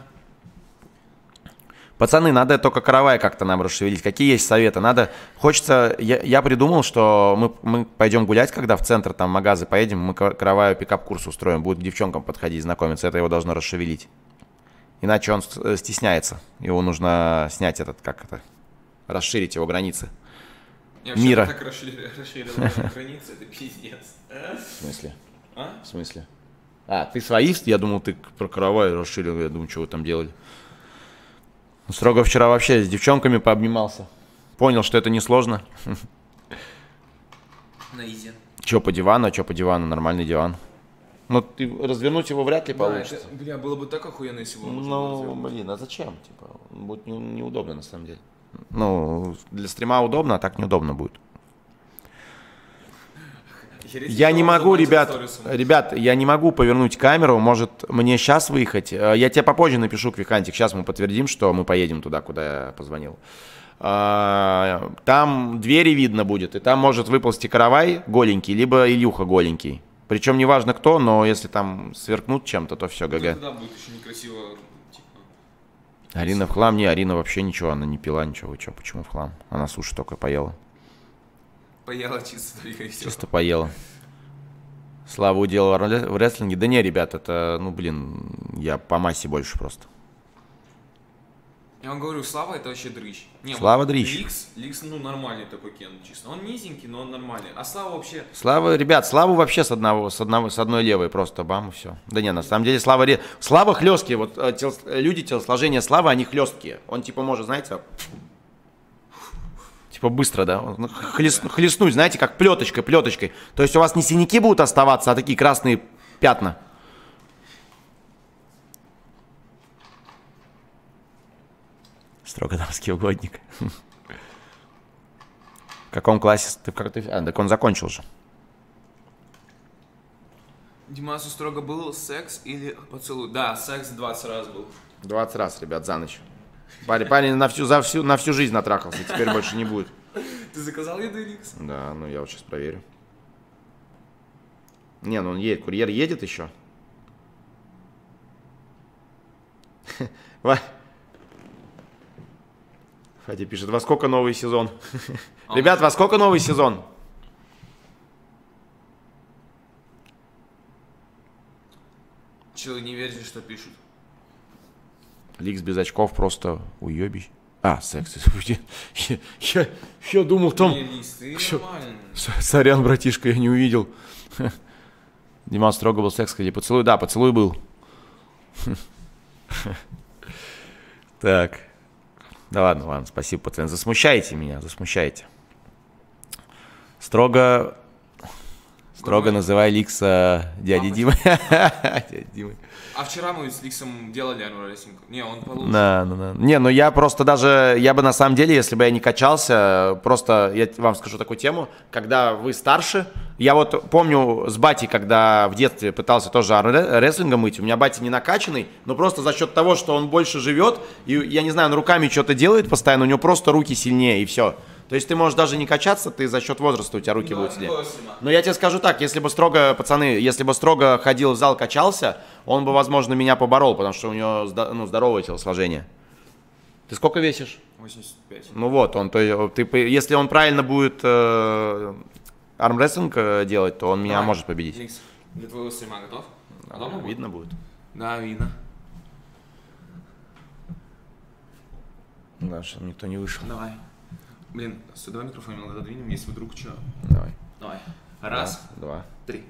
Пацаны, надо только каравай как-то нам расшевелить. Какие есть советы? Надо, хочется, я, я придумал, что мы, мы пойдем гулять, когда в центр, там, магазы поедем, мы кар- караваю пикап-курс устроим, будет к девчонкам подходить, знакомиться, это его должно расшевелить. Иначе он стесняется. Его нужно снять этот, как это, расширить его границы. Я мира. так расширил, расширил границы, это пиздец. В смысле? А? В смысле? А, ты свои? Я думал, ты про каравай расширил. Я думаю, что вы там делали. Строго вчера вообще с девчонками пообнимался. Понял, что это несложно. На изи. Че по дивану, че по дивану, нормальный диван. Но ты развернуть его вряд ли Да, получится. это, бля, было бы так охуенно, если бы его можно было Ну, развернуть. блин, а зачем? Типа, будет не- неудобно на самом деле. Ну, для стрима удобно, а так неудобно будет. Херетик Я не снова могу, задонатил ребят, сторисом. ребят, я не могу повернуть камеру. Может, мне сейчас выехать? Э, Я тебе попозже напишу, Квикантик. Сейчас мы подтвердим, что мы поедем туда, куда я позвонил. А, Там двери видно будет, и там может выползти каравай голенький, либо Илюха голенький. Причем неважно кто, но если там сверкнут чем-то, то все, Ну, ГГ. тогда будет еще некрасиво, типа. Арина в хлам? Не, Арина вообще ничего, она не пила ничего. Вы что, почему в хлам? Она суши только поела. Поела чисто только и все. Чисто поела. Славу уделал в рестлинге? Да не, ребят, это, ну, блин, я по массе больше просто. Я вам говорю, Слава это вообще дрыщ. Не, Слава вот дрыщ. Ликс, Ликс, ну, нормальный такой кен, чисто. Он низенький, но он нормальный. А Слава вообще... Слава, ребят, Славу вообще с одного, с одного, с одной левой просто бам и все. Да не, на самом деле Слава, ре- Слава хлесткий, вот э, тел- люди телосложения Славы, они хлесткие. Он типа может, знаете, типа быстро, да, Он хлес- хлестнуть, знаете, как плеточкой, плеточкой. То есть у вас не синяки будут оставаться, а такие красные пятна. Строго дамский угодник. В каком классе ты, как ты, а, так он закончил же. Димасу строго был секс или поцелуй? Да, секс двадцать раз был. двадцать раз, ребят, за ночь. Парень, парень на, всю, за всю, на всю жизнь натрахался, теперь больше не будет. Ты заказал еду, Ликс? Да, ну я вот сейчас проверю. Не, ну он едет, курьер едет еще. Ва- Фадя пишет, во сколько новый сезон? Ребят, во сколько новый сезон? Че, не верите, что пишут? Ликс без очков просто уебищ. А, секс. Я, я, я думал там... Не, Ликс, ты Всё. нормальный. Сорян, братишка, я не увидел. Димас строго был секс, или поцелуй? Да, поцелуй был. Так. Да ладно, ладно, спасибо, пацаны. Засмущаете меня, засмущаете. Строго... Строго Громко. называй Ликса дядей Димой. Дядя Димой. А вчера мы с Ликсом делали армрестлинг. Не, он получше. Да, да, да. Не, ну я просто даже, я бы на самом деле, если бы я не качался, просто я вам скажу такую тему, когда вы старше, я вот помню с батей, когда в детстве пытался тоже армрестлингом мыть, у меня батя не накачанный, но просто за счет того, что он больше живет, и я не знаю, он руками что-то делает постоянно, у него просто руки сильнее, и все. То есть ты можешь даже не качаться, ты за счет возраста, у тебя руки Да, будут сильнее. согласен. Но я тебе скажу так, если бы строго, пацаны, если бы строго ходил в зал, качался, он бы, возможно, меня поборол, потому что у него здо- ну, здоровое телосложение. Ты сколько весишь? восемьдесят пять. Ну вот, он, то, ты, по- если он правильно будет э, армрестлинг э, делать, то он меня Давай, может победить. Ликс, для твоего стрима готов? А, Удобно будет? видно будет. Да, видно. Да, что никто не вышел. Давай. Блин, сюда давай микрофон немного отодвинем, если вдруг что. Давай. Давай. Раз, Два. три.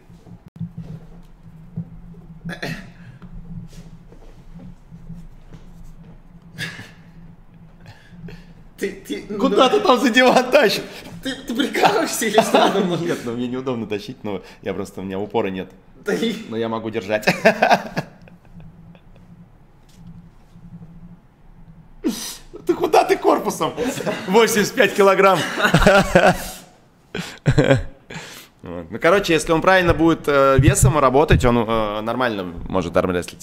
Ты, ты, Куда ты там за диван тащишь? Ты, ты прикалываешься или что? Нет, ну мне неудобно тащить, но я просто, у меня упора нет. Да и- Но я могу держать. Ты куда ты корпусом? восемьдесят пять килограмм. Вот. Ну, короче, если он правильно будет э, весом работать, он э, нормально может армрестлить.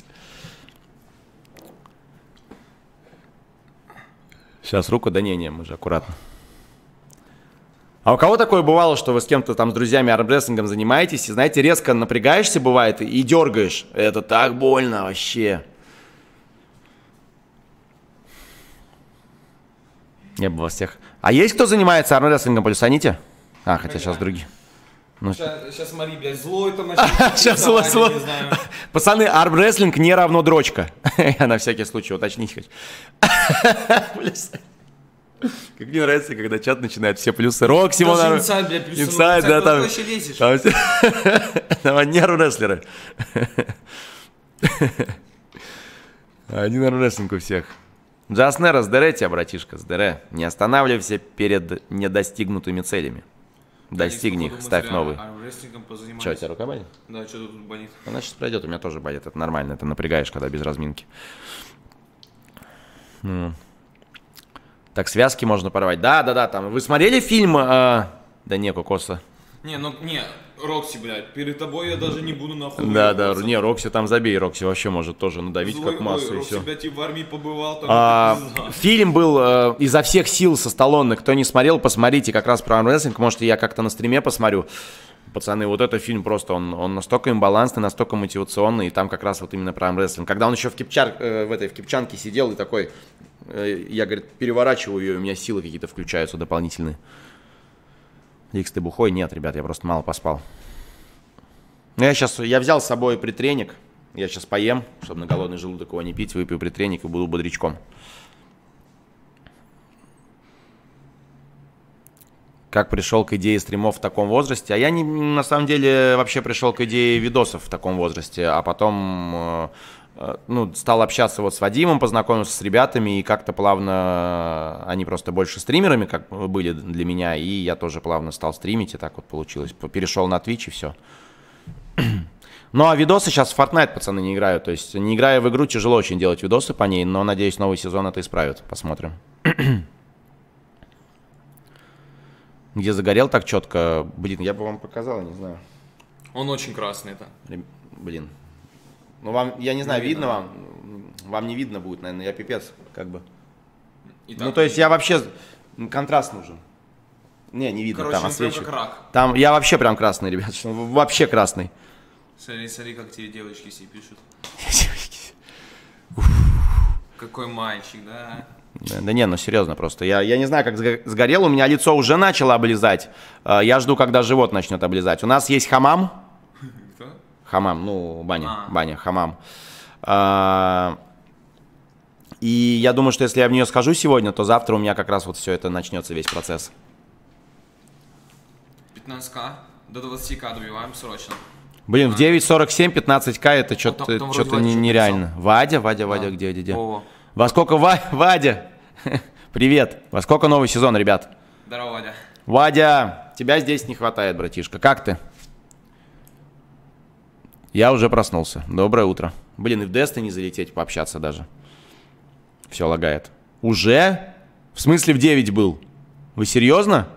Сейчас руку, да не, не, мы же аккуратно. А у кого такое бывало, что вы с кем-то там с друзьями армрестлингом занимаетесь, и, знаете, резко напрягаешься, бывает, и дергаешь? Это так больно вообще. Не было всех. А есть кто занимается армрестлингом, полюсаните? А, хотя сейчас другие. Ну, сейчас, сейчас смотри, блядь, злой там начнет. Сейчас злой, злой. Пацаны, армрестлинг не равно дрочка. Я на всякий случай уточнить хочу. Как мне нравится, когда чат начинает все плюсы. Рокси, Даже инсайд, блядь, плюсы. Инсайд, да, там. Вообще лезешь? Там одни армрестлеры. Один армрестлинг у всех. Джаснера, сдере тебя, братишка, сдере. Не останавливайся перед недостигнутыми целями. Достигни их, ставь новый. Че, у тебя рука болит? Да, что тут болит? Она сейчас пройдет, у меня тоже болит, это нормально, это напрягаешь, когда без разминки. Ну. Так, связки можно порвать. Да, да, да, там. Вы смотрели фильм? А... Да не, Кокоса. Не, ну, не, Рокси, блядь, перед тобой я даже не буду нахуй. Да, да, не, Рокси там забей, Рокси вообще может тоже надавить Злой, как массу ой, и все. Рокси, блядь, и в армии побывал. Там А, фильм был э, изо всех сил со Сталлоне. Кто не смотрел, посмотрите, как раз про армрестлинг. Может, я как-то на стриме посмотрю. Пацаны, вот этот фильм просто, он, он настолько имбалансный, настолько мотивационный, и там как раз вот именно про армрестлинг. Когда он еще в, кипчар, э, в этой в кипчанке сидел и такой, э, я, говорит, переворачиваю ее, и у меня силы какие-то включаются дополнительные. Икс, ты бухой? Нет, ребят, я просто мало поспал. Ну, я сейчас, я взял с собой притреник, я сейчас поем, чтобы на голодный желудок его не пить, выпью притреник и буду бодрячком. Как пришел к идее стримов в таком возрасте? А я не, на самом деле вообще пришел к идее видосов в таком возрасте, а потом э, э, ну, стал общаться вот с Вадимом, познакомился с ребятами, и как-то плавно они просто больше стримерами как были для меня, и я тоже плавно стал стримить, и так вот получилось. Перешел на Twitch и все. Ну а видосы сейчас в Fortnite, пацаны, не играют, то есть не играя в игру, тяжело очень делать видосы по ней, но надеюсь, новый сезон это исправит, посмотрим. Где загорел так четко. Блин, я бы вам показал, не знаю. Он очень красный, это. Блин. Ну вам, я не знаю, Не видно, видно. вам? Вам не видно будет, наверное, я пипец, как бы. И Ну так- то есть я вообще... Контраст нужен. Не, не видно, Короче, там он прям освечивает. как рак. Там, я вообще прям красный, ребят, что вообще красный. Смотри, смотри, как тебе девочки себе пишут. Какой мальчик, да? Да, да не, ну серьезно просто. Я, я не знаю, как сго- сгорел, у меня лицо уже начало облизать. Э, Я жду, когда живот начнет облизать. У нас есть хамам. Кто? Хамам, ну, баня, А. баня, хамам. А, И я думаю, что если я в нее схожу сегодня, то завтра у меня как раз вот все это начнется, весь процесс. пятнадцать тысяч до двадцати тысяч добиваем срочно. Блин, в девять сорок семь пятнадцать ка это что-то там- там вроде что-то Вадя что-то нереально. Вадя, Вадя, Вадя, Да. где, где, где? Вова. Во сколько, Ва- Вадя? Привет. Во сколько новый сезон, ребят? Здорово, Вадя. Вадя, тебя здесь не хватает, братишка. Как ты? Я уже проснулся. Доброе утро. Блин, и в Destiny не залететь, пообщаться даже. Все лагает. Уже? В смысле в девять был? Вы серьезно?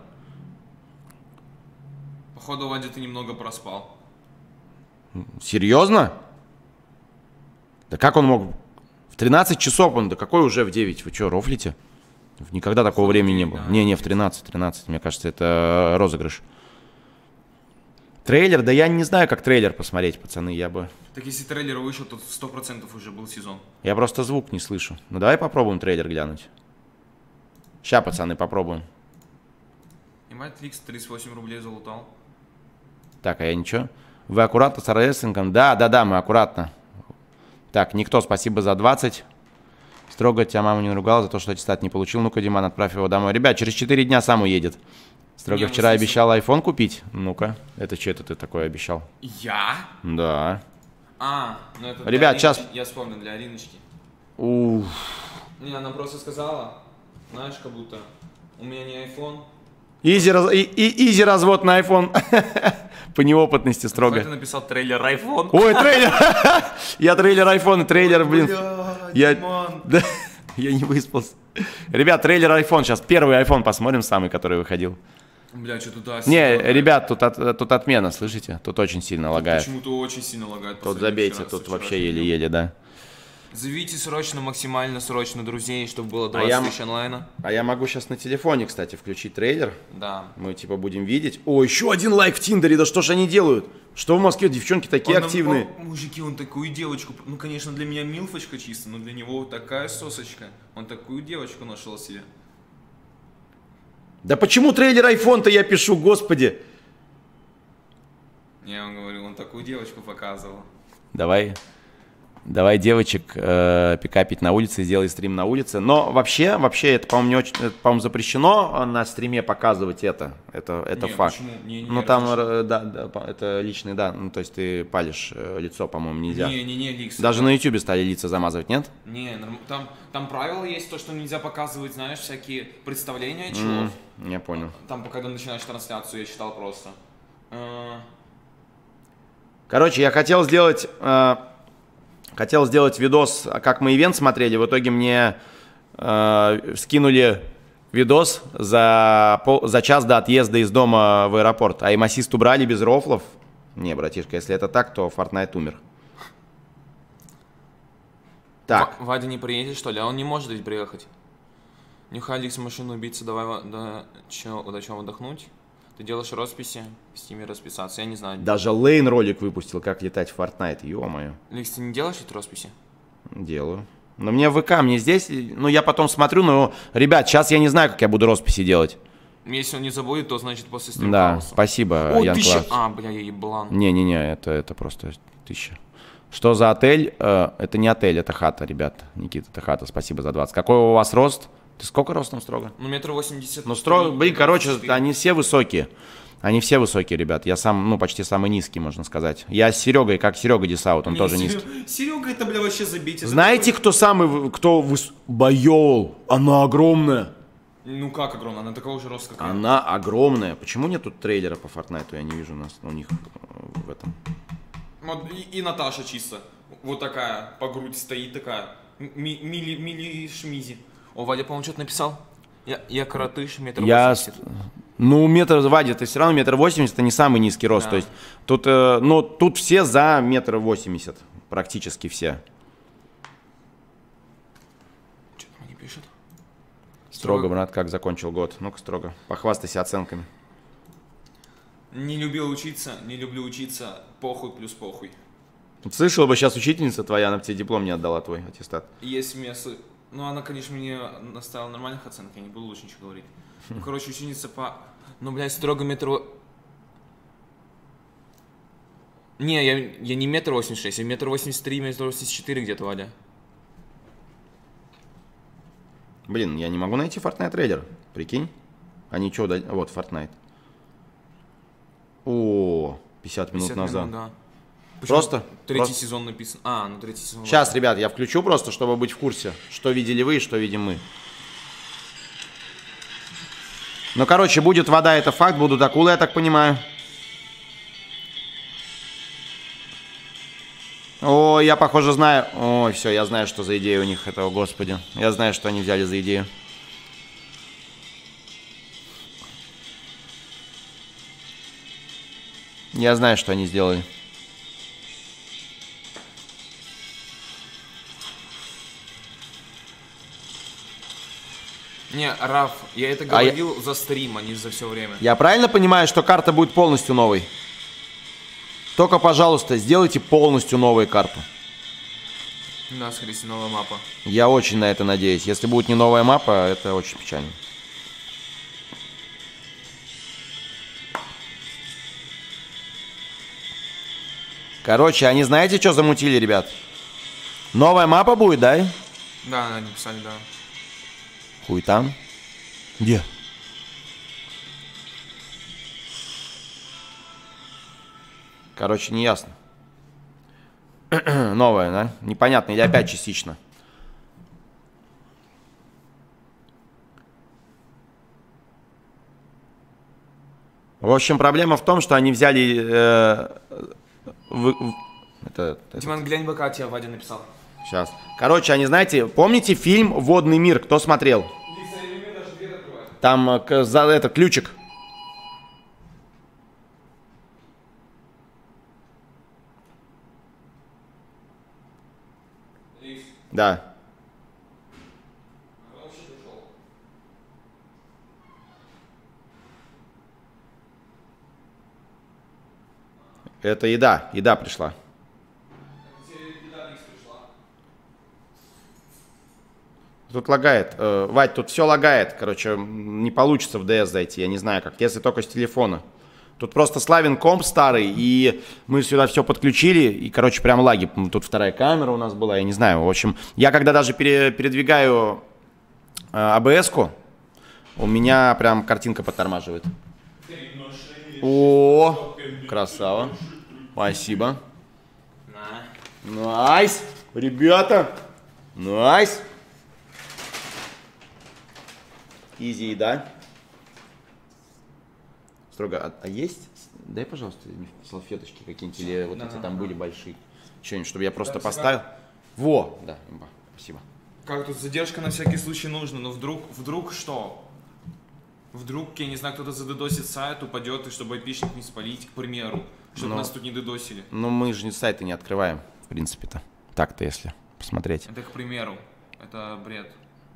Походу, Вадя, ты немного проспал. Серьезно? Да как он мог... В тринадцать часов он, да какой уже в девять? Вы что, рофлите? Никогда такого времени не было. да. Не-не, в тринадцать, тринадцать. Мне кажется, это розыгрыш. Трейлер? Да я не знаю, как трейлер посмотреть, пацаны. Я бы... Так если трейлер вышел, то сто процентов уже был сезон. Я просто звук не слышу. Ну давай попробуем трейлер глянуть. Ща, пацаны, попробуем. И Матрикс тридцать восемь рублей залутал. Так, а я ничего. Вы аккуратно с армрестлингом? Да, да, да, мы аккуратно. Так, никто, спасибо за двадцать. Строго тебя мама не наругала за то, что аттестат не получил. Ну-ка, Диман, отправь его домой. Ребят, через четыре дня сам уедет. Строго Не, мы вчера с- обещал iPhone купить. Ну-ка, это что это ты такое обещал? Я? Да. А, ну это для Ребят, Ариночки. щас- Я вспомнил, для Ариночки. Уф. Не, она просто сказала, знаешь, как будто у меня не iPhone. Изи, раз... и- и- изи развод на iPhone. По неопытности Ты строго. написал трейлер iPhone. Ой, трейлер! Я трейлер iPhone, трейлер, блин. Бля, Я... Диман. Да, я не выспался. Ребят, трейлер iPhone. Сейчас первый iPhone посмотрим, самый, который выходил. Бля, что туда Не, сильно ребят, тут, от- тут отмена, слышите? Тут очень сильно лагает. почему-то очень сильно лагает. Тут последний забейте, вчера, тут со вообще вчерашним днем. еле-еле, да. Зовите срочно, максимально срочно друзей, чтобы было А я- двадцать тысяч онлайна. А я могу сейчас на телефоне, кстати, включить трейлер. Да. Мы типа будем видеть. О, еще один лайк в Тиндере, да что ж они делают? Что в Москве девчонки такие Он нам- активные? о, мужики, он такую девочку, ну, конечно, для меня милфочка чисто, но для него такая сосочка. Он такую девочку нашел себе. Да почему трейлер iPhone-то я пишу, господи? Я вам говорю, он такую девочку показывал. Давай, давай девочек э, пикапить на улице, сделай стрим на улице. Но вообще, вообще это, по-моему, не очень, это, по-моему, запрещено на стриме показывать это. Это, это не, факт. Не, не, ну там, э, да, да, это личный, да. Ну, то есть ты палишь э, лицо, по-моему, нельзя. Не, не, не, ликс. Даже на ютубе стали лица замазывать, нет? Не, там, там правило есть, то, что нельзя показывать, знаешь, всякие представления чего. Mm, я понял. Там, когда начинаешь трансляцию, я читал просто. Короче, я хотел сделать, э, хотел сделать видос, как мы ивент смотрели. В итоге мне э, скинули видос за, пол, за час до отъезда из дома в аэропорт. А аим-ассист убрали без рофлов. Не, братишка, если это так, то Fortnite умер. Так. Вадя не приедет, что ли? А он не может ведь приехать. Нюхай, Алекс, машину убийца, давай до чего, до чего отдохнуть. Ты делаешь росписи, в стиме расписаться, я не знаю. Даже Лейн ролик выпустил, как летать в Fortnite, ё-моё. Лекс, ты не делаешь эти росписи? Делаю. Но мне в ВК, мне здесь, ну я потом смотрю, но, ребят, сейчас я не знаю, как я буду росписи делать. Если он не забудет, то значит после стрима. Да, хаоса. спасибо, О, Ян тысяча... Клаус. А, бля, я еблан. Не-не-не, это, это просто тысяча. Что за отель? Э, это не отель, это хата, ребят. Никита, это хата, спасибо за двадцать. Какой у вас рост? Ты сколько ростом строго? Ну, метр восемьдесят. Ну, строго, блин, короче, они все высокие. Они все высокие, ребят. Я сам, ну, почти самый низкий, можно сказать. Я с Серегой, как Серега Десаут, он не, тоже Серег... низкий. Серега, это, бля, вообще забить. Знаете, такой... кто самый, кто выс... Байол? Она огромная. Ну, как огромная? Она такого же роста, как я. Она огромная. Почему нет тут трейлера по Fortnite? Я не вижу у нас, у них в этом. Вот и, и Наташа чисто. Вот такая, по грудь стоит такая. Ми, мили, мили шмизи. О, Вадя, по-моему, что-то написал. Я, я коротыш, метр восемьдесят. Я... Ну, метр, Вадя, ты все равно метр восемьдесят, это не самый низкий рост. Да. То есть тут, э, ну, тут все за метр восемьдесят, практически все. Что там они пишут? Строго, строго, брат, как закончил год? Ну-ка, строго, похвастайся оценками. Не любил учиться, не люблю учиться, похуй плюс похуй. Слышал бы, сейчас учительница твоя, она тебе диплом не отдала, твой аттестат. Есть место, ну, она, конечно, мне наставила нормальных оценок, я не буду лучше ничего говорить. Ну, короче, ученица по... Ну, блядь, строго метр... Не, я, я не метр восемьдесят шесть, я метр восемьдесят три, метр восемьдесят четыре где-то, Вадя. Блин, я не могу найти Fortnite трейлер, прикинь. Они что, да... Вот, Fortnite. О, пятьдесят минут назад. Минут, да. Просто? Третий просто... сезон написан. А, ну третий сезон. Сейчас, ребят, я включу просто, чтобы быть в курсе, что видели вы и что видим мы. Ну, короче, будет вода, это факт, будут акулы, я так понимаю. О, я, похоже, знаю... Ой, все, я знаю, что за идея у них этого, господи. Я знаю, что они взяли за идею. Я знаю, что они сделали. Не, Раф, я это говорил а я... за стрим, а не за все время. Я правильно понимаю, что карта будет полностью новой? Только, пожалуйста, сделайте полностью новую карту. Да, скорее всего, новая мапа. Я очень на это надеюсь. Если будет не новая мапа, это очень печально. Короче, они знаете, что замутили, ребят? Новая мапа будет, да? Да, они писали, да. Хуй там. Где? Короче, не ясно. Новая, да? Непонятно, или опять частично. В общем, проблема в том, что они взяли... Э, в, в, это, Диман, глянь, ВК тебе Вадя написал. Сейчас. Короче, они, знаете, помните фильм «Водный мир»? Кто смотрел? Там за это ключик. Лис. Да. Это еда. Еда пришла. Тут лагает. Э, Вадь, тут все лагает. Короче, не получится в ди эс зайти. Я не знаю как. Если только с телефона. Тут просто Славин комп старый, и мы сюда все подключили, и, короче, прям лаги. Тут вторая камера у нас была, я не знаю. В общем, я когда даже пере, передвигаю э, а бэ эс-ку, у меня прям картинка подтормаживает. О, красава. Спасибо. Найс. Ребята. Найс. Изи, да? Строго, а, а есть? Дай, пожалуйста, салфеточки какие-нибудь, или вот эти там были большие. Что-нибудь, чтобы я просто поставил. Во, да, спасибо. Как тут задержка на всякий случай нужна, но вдруг, вдруг что? Вдруг, я не знаю, кто-то задедосит сайт, упадет, и чтобы айпишник не спалить, к примеру, чтобы но, нас тут не дедосили. Ну, мы же сайты не открываем, в принципе-то. Так-то, если посмотреть. Это к примеру, это бред.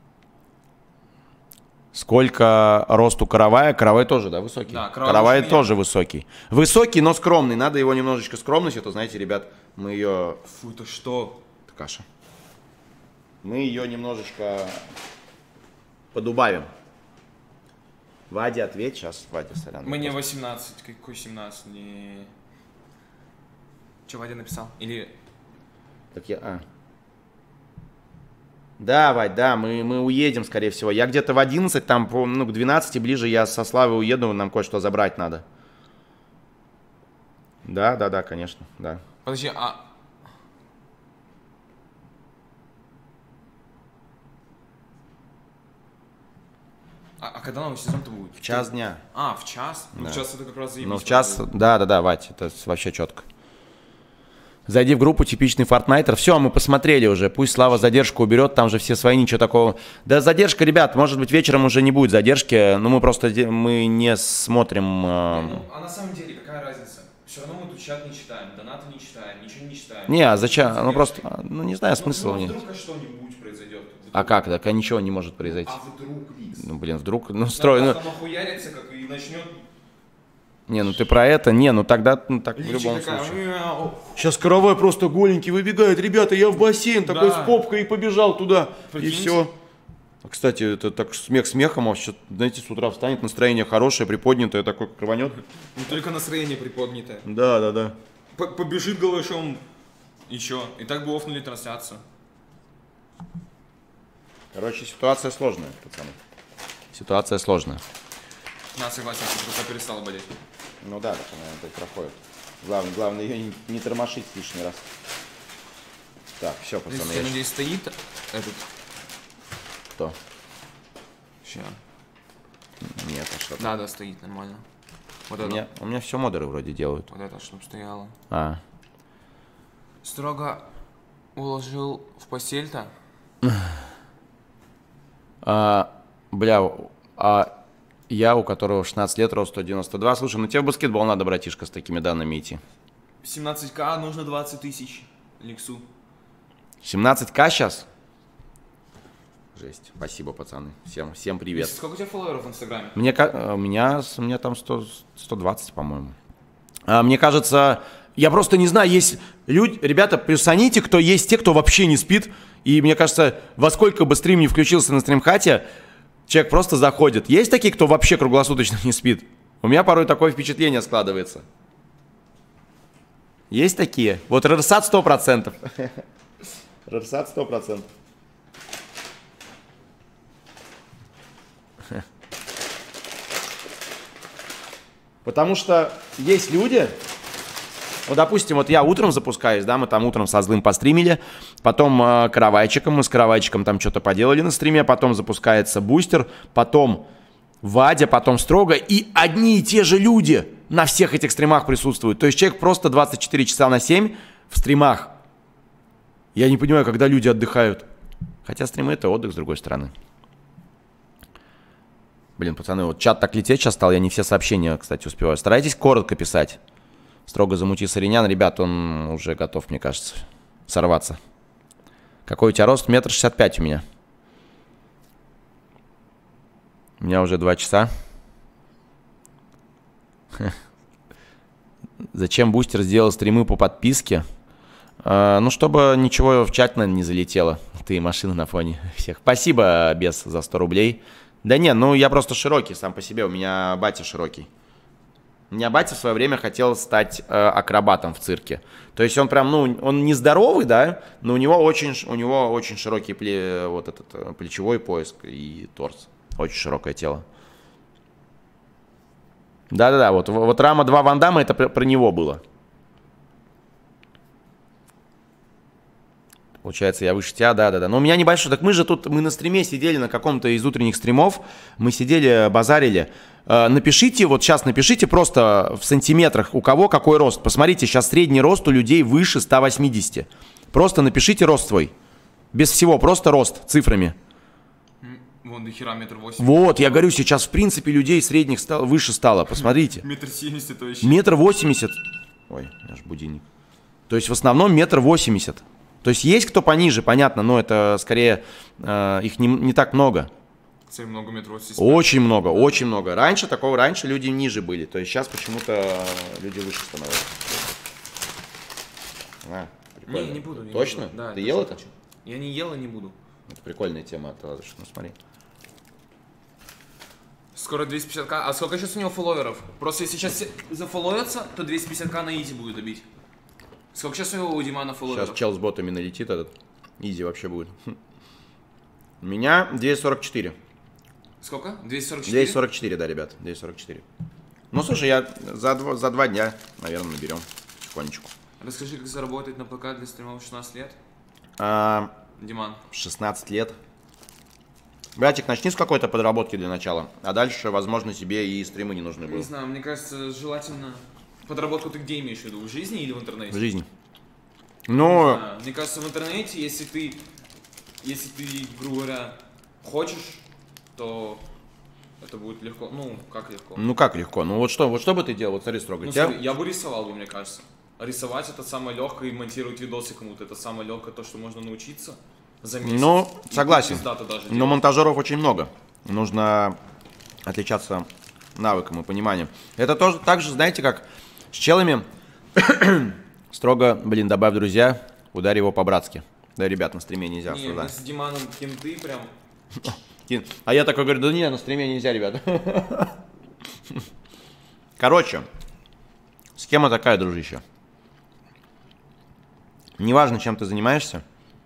Сколько росту каравая? Каравай тоже, да, высокий? Да, каравай, каравай тоже высокий. Высокий, но скромный. Надо его немножечко скромность. Это, знаете, ребят, мы ее... Фу, это что? Это каша. Мы ее немножечко подубавим. Вадя, ответь сейчас. Вадя, сорян. Мне восемнадцать. Какой семнадцать? Не... Что Вадя написал? Или... Так я... А. Да, Вадь, да, мы, мы уедем, скорее всего. Я где-то в одиннадцать, там, ну, к двенадцати ближе я со Славой уеду, нам кое-что забрать надо. Да, да, да, конечно, да. Подожди, а... А, а когда новый сезон-то будет? В час дня. А, в час? Да. Ну, в час это как раз заебись. Ну, в час, да, да, да, Вадь, это вообще четко. Зайди в группу «Типичный Фортнайтер». Все, мы посмотрели уже. Пусть Слава задержку уберет, там же все свои, ничего такого. Да, задержка, ребят, может быть, вечером уже не будет задержки, но мы просто мы не смотрим... Э... Не, ну, а на самом деле, какая разница? Все равно мы тут чат не читаем, донаты не читаем, ничего не читаем. Не, а зачем? Ну, просто, ну, не знаю, смысла ну, нет. Вдруг что-нибудь произойдет. Вдруг. А как? Так, а ничего не может произойти. А вдруг, Ликс? Ну, блин, вдруг, ну, строй... Ну... Там охуярится, как и начнет... Не, ну ты про это, не, ну тогда, ну так в любом такая, случае. Мяу. Сейчас каравай просто голенький выбегает, ребята, я в бассейн, такой да. с попкой и побежал туда, Прикиньте. и все. Кстати, это так смех смехом, а сейчас, знаете, с утра встанет, настроение хорошее, приподнятое, такое как рванет. Не только настроение приподнятое. Да, да, да. Побежит голышом, и чё? И так бы офнули трансляцию. Короче, ситуация сложная, пацаны. Ситуация сложная. Да, согласен, что просто перестала болеть. Ну да, так она так проходит. Главное, главное ее не, не тормошить лишний раз. Так, все, пацаны. Я, я надеюсь, стоит этот... Кто? Сейчас. Нет, а что? Да, да, стоит нормально. Вот у, это. меня, у меня все модеры вроде делают. Вот это, чтобы стояло. А. Строго уложил в постель-то? а, бля, а... Я, у которого шестнадцать лет, рост сто девяносто два. Слушай, ну тебе в баскетбол надо, братишка, с такими данными идти. семнадцать ка нужно двадцать тысяч Ликсу. семнадцать ка сейчас? Жесть. Спасибо, пацаны. Всем, всем привет. Сколько у тебя фолловеров в Инстаграме? Мне, у, меня, у меня там сто, сто двадцать, по-моему. А, мне кажется, я просто не знаю, есть люди, ребята, плюсаните, кто есть те, кто вообще не спит. И мне кажется, во сколько бы стрим не включился на стримхате, человек просто заходит. Есть такие, кто вообще круглосуточно не спит? У меня порой такое впечатление складывается. Есть такие? Вот Рерсат сто процентов. Рерсат сто процентов. Потому что есть люди... Вот, допустим, вот я утром запускаюсь, да, мы там утром со Злым постримили, потом э, каравайчиком, мы с каравайчиком там что-то поделали на стриме, потом запускается бустер, потом Вадя, потом Строго, и одни и те же люди на всех этих стримах присутствуют. То есть человек просто двадцать четыре часа на семь в стримах. Я не понимаю, когда люди отдыхают. Хотя стримы — это отдых, с другой стороны. Блин, пацаны, вот чат так лететь сейчас стал, я не все сообщения, кстати, успеваю. Старайтесь коротко писать. Строго замути Саринян, ребят, он уже готов, мне кажется, сорваться. Какой у тебя рост? Метр шестьдесят пять у меня. У меня уже два часа. Зачем бустер сделал стримы по подписке? А, ну, чтобы ничего в чат, наверное, не залетело. Ты машина на фоне всех. Спасибо, Бес, за сто рублей. Да не, ну я просто широкий сам по себе, у меня батя широкий. У меня батя в свое время хотел стать э, акробатом в цирке. То есть он прям, ну, он не здоровый, да, но у него очень, у него очень широкий пле, вот этот плечевой пояс и торс. Очень широкое тело. Да-да-да, вот, вот Рама два Ван Дамма, это про, про него было. Получается, я выше тебя, да-да-да. Но у меня небольшой, так мы же тут, мы на стриме сидели, на каком-то из утренних стримов, мы сидели, базарили. Э, напишите, вот сейчас напишите просто в сантиметрах, у кого какой рост. Посмотрите, сейчас средний рост у людей выше ста восьмидесяти. Просто напишите рост свой. Без всего, просто рост, цифрами. Вон до хера метр восемьдесят. Вот, я говорю, сейчас в принципе людей средних стало, выше стало, посмотрите. Метр семьдесят вообще. Метр восемьдесят. Ой, аж будильник. То есть в основном метр восемьдесят. То есть есть кто пониже, понятно, но это скорее э, их не, не так много. Кстати, много метров. Очень много, очень много. Раньше такого, раньше люди ниже были. То есть сейчас почему-то люди выше становятся. А, не, не буду. Не Точно? Буду. Да, ты ел это? Хочу. Я не ел и не буду. Это прикольная тема, ну смотри. Скоро двести пятьдесят ка. А сколько сейчас у него фолловеров? Просто если сейчас зафолловятся, то двести пятьдесят ка на изи будет добить. Сколько сейчас у Димана фолловеров? Сейчас чел с ботами налетит этот. Изи вообще будет. У меня двести сорок четыре. Сколько? двести сорок четыре? двести сорок четыре, да, ребят. двести сорок четыре. Ну, слушай, я за два, за два дня, наверное, наберем потихонечку. Расскажи, как заработать на ПК для стримов шестнадцать лет. А, Диман. шестнадцать лет. Братик, начни с какой-то подработки для начала. А дальше, возможно, тебе и стримы не нужны будут. Не знаю, мне кажется, желательно... Подработку ты где имеешь в виду? В жизни или в интернете? В жизни. Ну... Мне кажется, в интернете, если ты... Если ты, грубо говоря, хочешь, то это будет легко. Ну, как легко? Ну, как легко? Ну, вот что, вот что бы ты делал? Вот смотри строго. Ну, Тебя... смотри, я бы рисовал, бы, мне кажется. Рисовать это самое легкое, и монтировать видосы кому-то это самое легкое, то, что можно научиться за месяц. Ну, согласен. Даже но монтажеров очень много. Нужно отличаться навыком и пониманием. Это тоже так же, знаете, как с челами. Строго, блин, добавь, друзья, ударь его по-братски. Да, ребят, на стриме нельзя. Не, мы с Диманом кенты прям... А я такой говорю, да не, на стриме нельзя, ребят. Короче, схема такая, дружище. Неважно, чем ты занимаешься.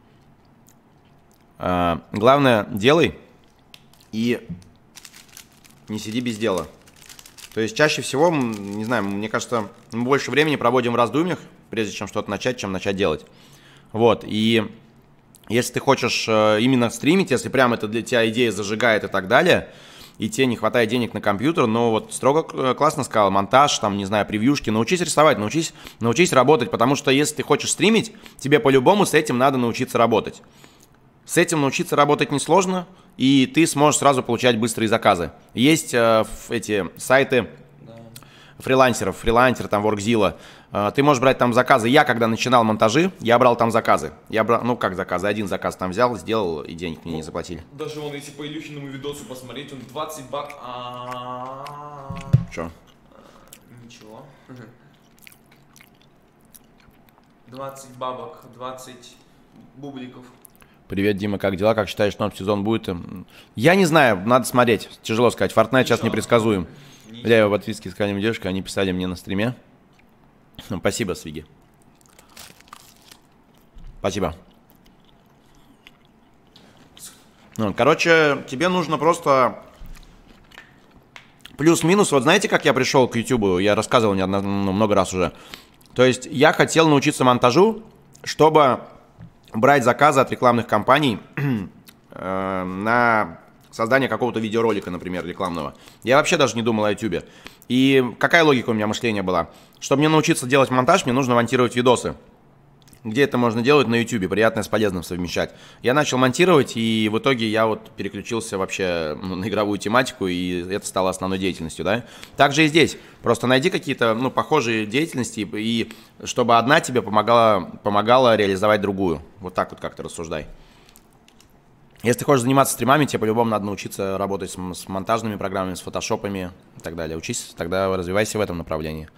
А, главное, делай и не сиди без дела. То есть чаще всего, не знаю, мне кажется, мы больше времени проводим в раздумьях, прежде чем что-то начать, чем начать делать. Вот, и если ты хочешь именно стримить, если прям это для тебя идея зажигает и так далее, и тебе не хватает денег на компьютер, но вот строго классно сказал, монтаж, там, не знаю, превьюшки, научись рисовать, научись, научись работать, потому что если ты хочешь стримить, тебе по-любому с этим надо научиться работать. С этим научиться работать несложно, и ты сможешь сразу получать быстрые заказы. Есть э, эти сайты фрилансеров, фрилансер, там, Workzilla. Э, ты можешь брать там заказы. Я, когда начинал монтажи, я брал там заказы. Я брал, ну как заказы, один заказ там взял, сделал, и денег мне не заплатили. Даже вон, если по Илюхиному видосу посмотреть, он двадцать бак... Чё? Ничего. двадцать бабок, двадцать бубликов. Привет, Дима, как дела? Как считаешь, новый сезон будет? Я не знаю, надо смотреть. Тяжело сказать. Fortnite сейчас непредсказуем. Бля, я в подписке сказали мне девушка, они писали мне на стриме. Спасибо, Свиги. Спасибо. Ну, короче, тебе нужно просто плюс-минус. Вот знаете, как я пришел к YouTube? Я рассказывал не одно, ну, много раз уже. То есть я хотел научиться монтажу, чтобы брать заказы от рекламных компаний э, на создание какого-то видеоролика, например, рекламного. Я вообще даже не думал о YouTube. И какая логика у меня мышления была? Чтобы мне научиться делать монтаж, мне нужно монтировать видосы. Где это можно делать? На YouTube. Приятное с полезным совмещать. Я начал монтировать, и в итоге я вот переключился вообще ну, на игровую тематику, и это стало основной деятельностью, да? Также и здесь. Просто найди какие-то, ну, похожие деятельности, и чтобы одна тебе помогала, помогала реализовать другую. Вот так вот как-то рассуждай. Если ты хочешь заниматься стримами, тебе по-любому надо научиться работать с, с монтажными программами, с фотошопами и так далее. Учись, тогда развивайся в этом направлении.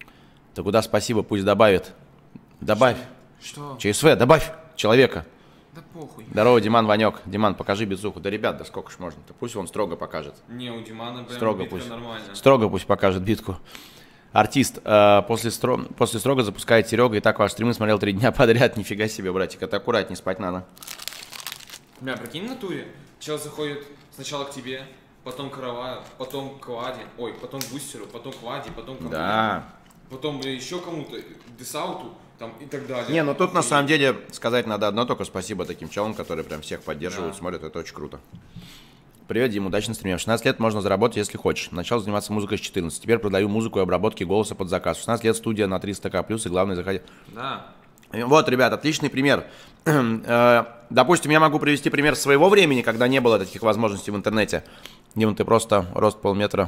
Ты куда спасибо, пусть добавит. Добавь. Что? ЧСВ, добавь человека. Да похуй. Здорово, Диман, Ванек. Диман, покажи бицуху. Да, ребят, да сколько ж можно-то? Пусть он строго покажет. Не, у Димана прям строго битка пусть. нормально. Строго пусть покажет битку. Артист, э, после, стро... после строго запускает Серега, и так ваш стримы смотрел три дня подряд. Нифига себе, братик, это аккуратнее, спать надо. Бля, прикинь, на туре. Чел заходит сначала к тебе, потом к Караваю, потом к Ваде, ой, потом к Бустеру, потом к Ваде, потом к кому-то. Да. Потом, бля, еще кому-то, Десауту, там и так далее. Не, ну тут на самом деле сказать надо одно только спасибо таким челам, которые прям всех поддерживают, да. смотрят, это очень круто. Привет, Дим, удачно стримил. В шестнадцать лет можно заработать, если хочешь. Начал заниматься музыкой с четырнадцати. Теперь продаю музыку и обработки голоса под заказ. В шестнадцать лет студия на триста ка плюс и главное заходить. Да. Вот, ребят, отличный пример. Допустим, я могу привести пример своего времени, когда не было таких возможностей в интернете. Дим, ты просто рост полметра.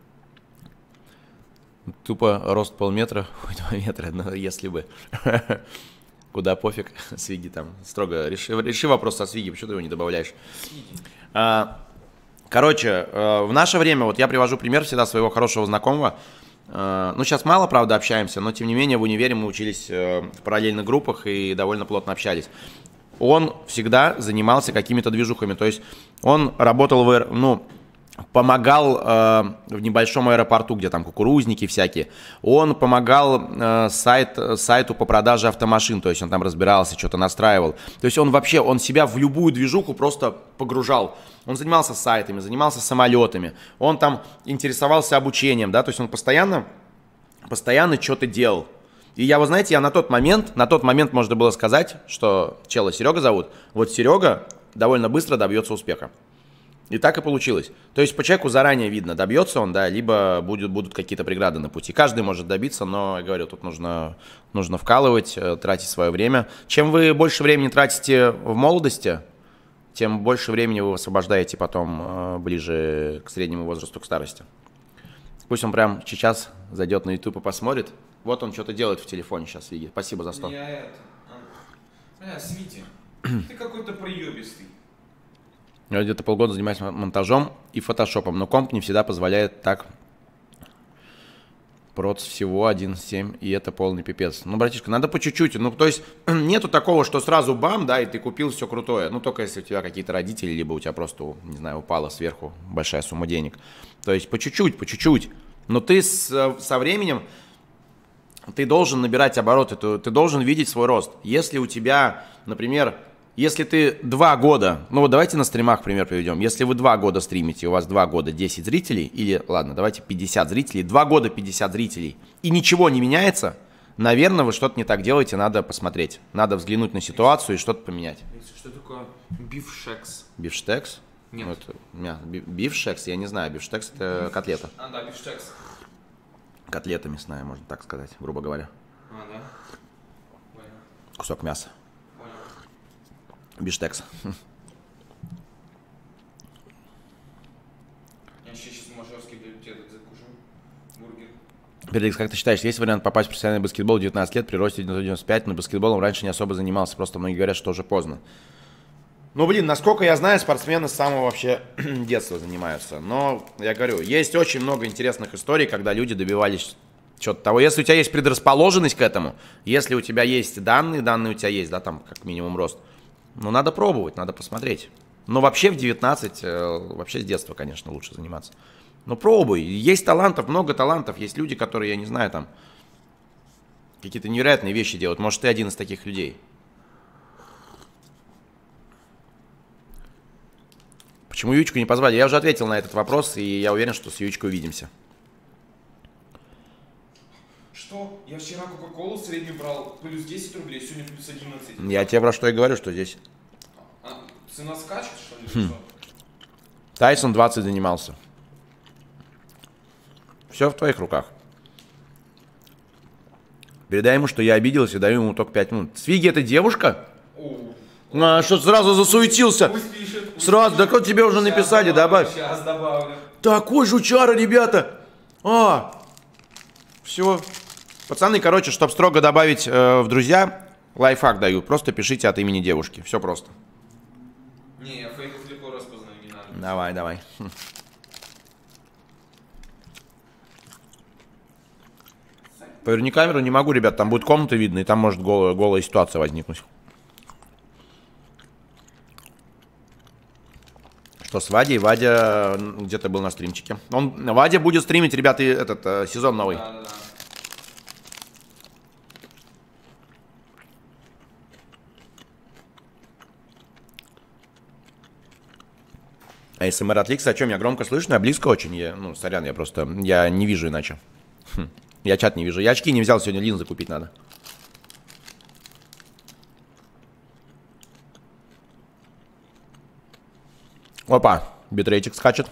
Тупо рост полметра, хоть два метра, но если бы. Куда пофиг, Свиги там строго. Реши, реши вопрос со Свиги, почему ты его не добавляешь? А, короче, в наше время, вот я привожу пример всегда своего хорошего знакомого. Ну, сейчас мало, правда, общаемся, но тем не менее в универе мы учились в параллельных группах и довольно плотно общались. Он всегда занимался какими-то движухами, то есть он работал в, ну, помогал э, в небольшом аэропорту, где там кукурузники всякие. Он помогал э, сайт, сайту по продаже автомашин, то есть он там разбирался, что-то настраивал. То есть он вообще, он себя в любую движуху просто погружал. Он занимался сайтами, занимался самолетами, он там интересовался обучением, да, то есть он постоянно, постоянно что-то делал. И я, вы знаете, я на тот момент, на тот момент можно было сказать, что чела Серега зовут, вот Серега довольно быстро добьется успеха. И так и получилось. То есть по человеку заранее видно, добьется он, да, либо будет, будут какие-то преграды на пути. Каждый может добиться, но, я говорю, тут нужно, нужно вкалывать, тратить свое время. Чем вы больше времени тратите в молодости, тем больше времени вы освобождаете потом ближе к среднему возрасту, к старости. Пусть он прям сейчас зайдет на YouTube и посмотрит. Вот он что-то делает в телефоне сейчас, видит. Спасибо за сто. Я это... А, Свити, ты какой-то проебистый. Я где-то полгода занимаюсь монтажом и фотошопом, но комп не всегда позволяет так. Проц всего один семь, и это полный пипец. Ну, братишка, надо по чуть-чуть. Ну, то есть нету такого, что сразу бам, да, и ты купил все крутое. Ну, только если у тебя какие-то родители, либо у тебя просто, не знаю, упала сверху большая сумма денег. То есть по чуть-чуть, по чуть-чуть. Но ты с, со временем, ты должен набирать обороты, ты, ты должен видеть свой рост. Если у тебя, например... Если ты два года, ну вот давайте на стримах пример приведем. Если вы два года стримите, у вас два года десять зрителей, или, ладно, давайте пятьдесят зрителей, два года пятьдесят зрителей, и ничего не меняется, наверное, вы что-то не так делаете, надо посмотреть. Надо взглянуть на ситуацию и что-то поменять. Что такое бифштекс? Бифштекс? Нет. Ну, это, мя, бифштекс, я не знаю, бифштекс это котлета. А, да, бифштекс. Котлета мясная, можно так сказать, грубо говоря. А, да? Понял. Кусок мяса. Биштекс. Я сейчас сумасшедший приоритет закажу. Бургер. Перелекс, как ты считаешь, есть вариант попасть в профессиональный баскетбол в девятнадцать лет при росте девяносто пять, но баскетболом раньше не особо занимался, просто многие говорят, что уже поздно. Ну, блин, насколько я знаю, спортсмены с самого вообще детства занимаются. Но, я говорю, есть очень много интересных историй, когда люди добивались что-то того. Если у тебя есть предрасположенность к этому, если у тебя есть данные, данные у тебя есть, да, там, как минимум рост, ну, надо пробовать, надо посмотреть. Но вообще в девятнадцать, вообще с детства, конечно, лучше заниматься. Но пробуй. Есть талантов, много талантов. Есть люди, которые, я не знаю, там, какие-то невероятные вещи делают. Может, ты один из таких людей. Почему Ючку не позвали? Я уже ответил на этот вопрос, и я уверен, что с Ючкой увидимся. Что? Я вчера Кока-Колу среднюю брал плюс десять рублей, сегодня плюс одиннадцать. Я тебе про что и говорю, что здесь. А, цена скачет, что ли? Хм. Что? Тайсон двадцать занимался. Все в твоих руках. Передай ему, что я обиделся и даю ему только пять минут. Свиги, это девушка? О, А, что сразу засуетился? пусть пишет, пусть Сразу, пишет. да как тебе уже Сейчас написали, добавлю, добавь. Сейчас добавлю. Такой жучара, ребята. А, все. Пацаны, короче, чтобы строго добавить э, в друзья, лайфхак даю. Просто пишите от имени девушки. Все просто. Не, я фейков легко распознаю, не надо. Давай, давай. Поверни камеру, не могу, ребят. Там будет комната видно, и там может голая, голая ситуация возникнуть. Что с Вадей? Вадя где-то был на стримчике. Он, Вадя будет стримить, ребята, этот э, сезон новый. Да, да, да. А СМР от Ликса, о чем я громко слышно, а близко очень. Я, ну, сорян, я просто, я не вижу иначе. Хм. Я чат не вижу. Я очки не взял, сегодня линзы купить надо. Опа, битрейтик скачет.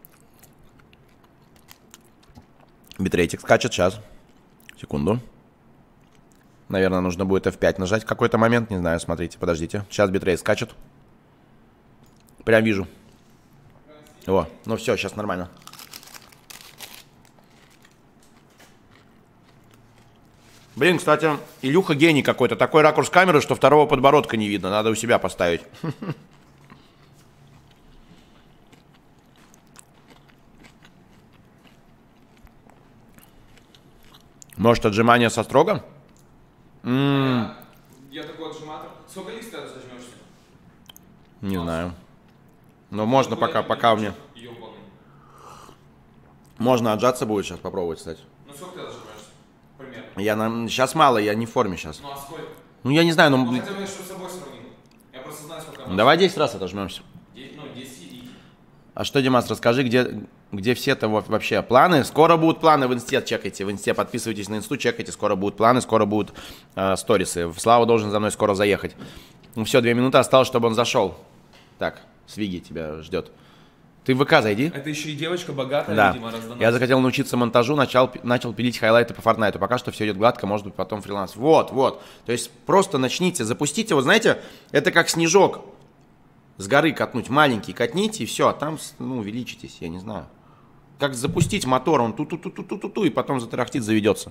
Битрейтик скачет, сейчас. Секунду. Наверное, нужно будет эф пять нажать в какой-то момент. Не знаю, смотрите, подождите. Сейчас битрейт скачет. Прям вижу. О, ну все, сейчас нормально. Блин, кстати, Илюха гений какой-то. Такой ракурс камеры, что второго подбородка не видно. Надо у себя поставить. Может, отжимание со строгом? Я, я такой отжиматор. Сколько лист ты зажмешься? Не а, знаю. Но можно пока, пока у меня... Можно отжаться будет сейчас попробовать, кстати. Ну сколько ты зажмешься? Примерно. Я на... Сейчас мало, я не в форме сейчас. Ну а сколько? Ну я не знаю, но... Ну хотя бы, чтобы с собой сравнил. Я просто знаю, сколько... Давай десять раз отожмемся. Ну, десять и... А что, Димас, расскажи, где, где все-то вообще планы? Скоро будут планы в инсте, чекайте. В инсте подписывайтесь на инсту, чекайте. Скоро будут планы, скоро будут э, сторисы. Слава должен за мной скоро заехать. Ну все, две минуты осталось, чтобы он зашел. Так, Свиги тебя ждет. Ты в ВК зайди. Это еще и девочка богатая, да. видимо, раздана. Я захотел научиться монтажу, начал, начал пилить хайлайты по Фортнайту. Пока что все идет гладко, может быть, потом фриланс. Вот, вот. То есть просто начните, запустите. Вот знаете, это как снежок. С горы катнуть, маленький катните, и все, а там, ну, увеличитесь, я не знаю. Как запустить мотор, он ту-ту-ту-ту-ту-ту, и потом затарахтит, заведется.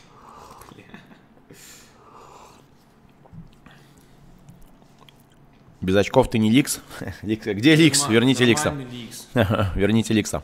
Без очков ты не Ликс? Где Ликс? Верните Ликса. Верните Ликса.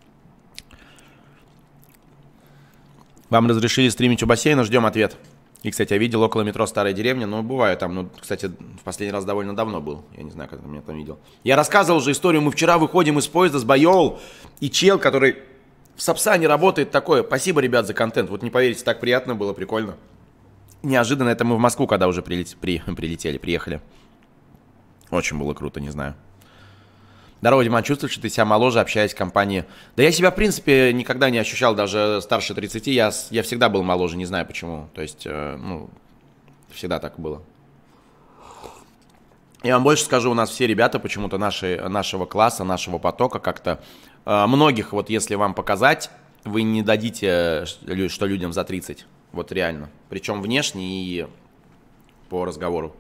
Вам разрешили стримить у бассейна, ждем ответ. И, кстати, я видел около метро Старая деревня, но бываю там, ну, кстати, в последний раз довольно давно был, я не знаю, когда меня там видел. Я рассказывал же историю, мы вчера выходим из поезда с Байол, и чел, который в Сапсане работает, такое, спасибо, ребят, за контент, вот не поверите, так приятно было, прикольно. Неожиданно, это мы в Москву, когда уже прилет, при, прилетели, приехали. Очень было круто, не знаю. Здорово, Дима, чувствуешь, что ты себя моложе, общаясь в компании? Да я себя, в принципе, никогда не ощущал, даже старше тридцати, я, я всегда был моложе, не знаю почему. То есть, э, ну, всегда так было. Я вам больше скажу, у нас все ребята почему-то наши, нашего класса, нашего потока как-то, э, многих, вот если вам показать, вы не дадите, что людям за тридцать, вот реально. Причем внешне и по разговору.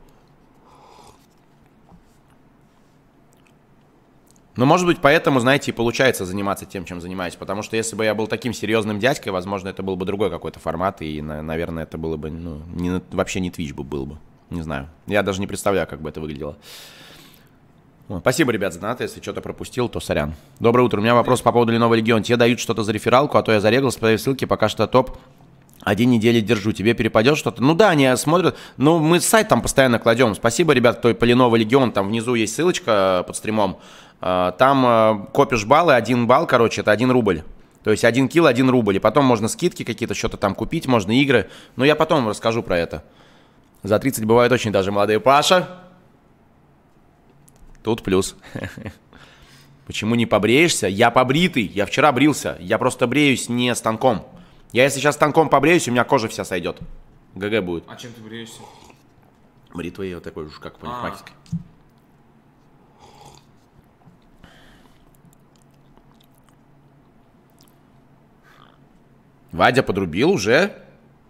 Ну, может быть, поэтому, знаете, и получается заниматься тем, чем занимаюсь. Потому что если бы я был таким серьезным дядькой, возможно, это был бы другой какой-то формат. И, наверное, это было бы, ну, не, вообще не Twitch бы был бы. Не знаю. Я даже не представляю, как бы это выглядело. Спасибо, ребят, за донат. Если что-то пропустил, то сорян. Доброе утро. У меня вопрос по поводу Lenovo Legion. Тебе дают что-то за рефералку, а то я зарегал, ставь ссылки, пока что топ. Один недели держу. Тебе перепадет что-то? Ну да, они смотрят. Ну, мы сайт там постоянно кладем. Спасибо, ребят, кто по Lenovo Legion. Там внизу есть ссылочка под стримом. Там копишь баллы, один балл, короче, это один рубль. То есть один килл, один рубль. И потом можно скидки какие-то, что-то там купить, можно игры. Но я потом расскажу про это. За тридцать бывают очень даже молодые. Паша? Тут плюс. Почему не побреешься? Я побритый, я вчера брился. Я просто бреюсь не станком. Я если сейчас станком побреюсь, у меня кожа вся сойдет. ГГ будет. А чем ты бреешься? Бритвой вот такой уж, как парикмахерской. Вадя подрубил уже.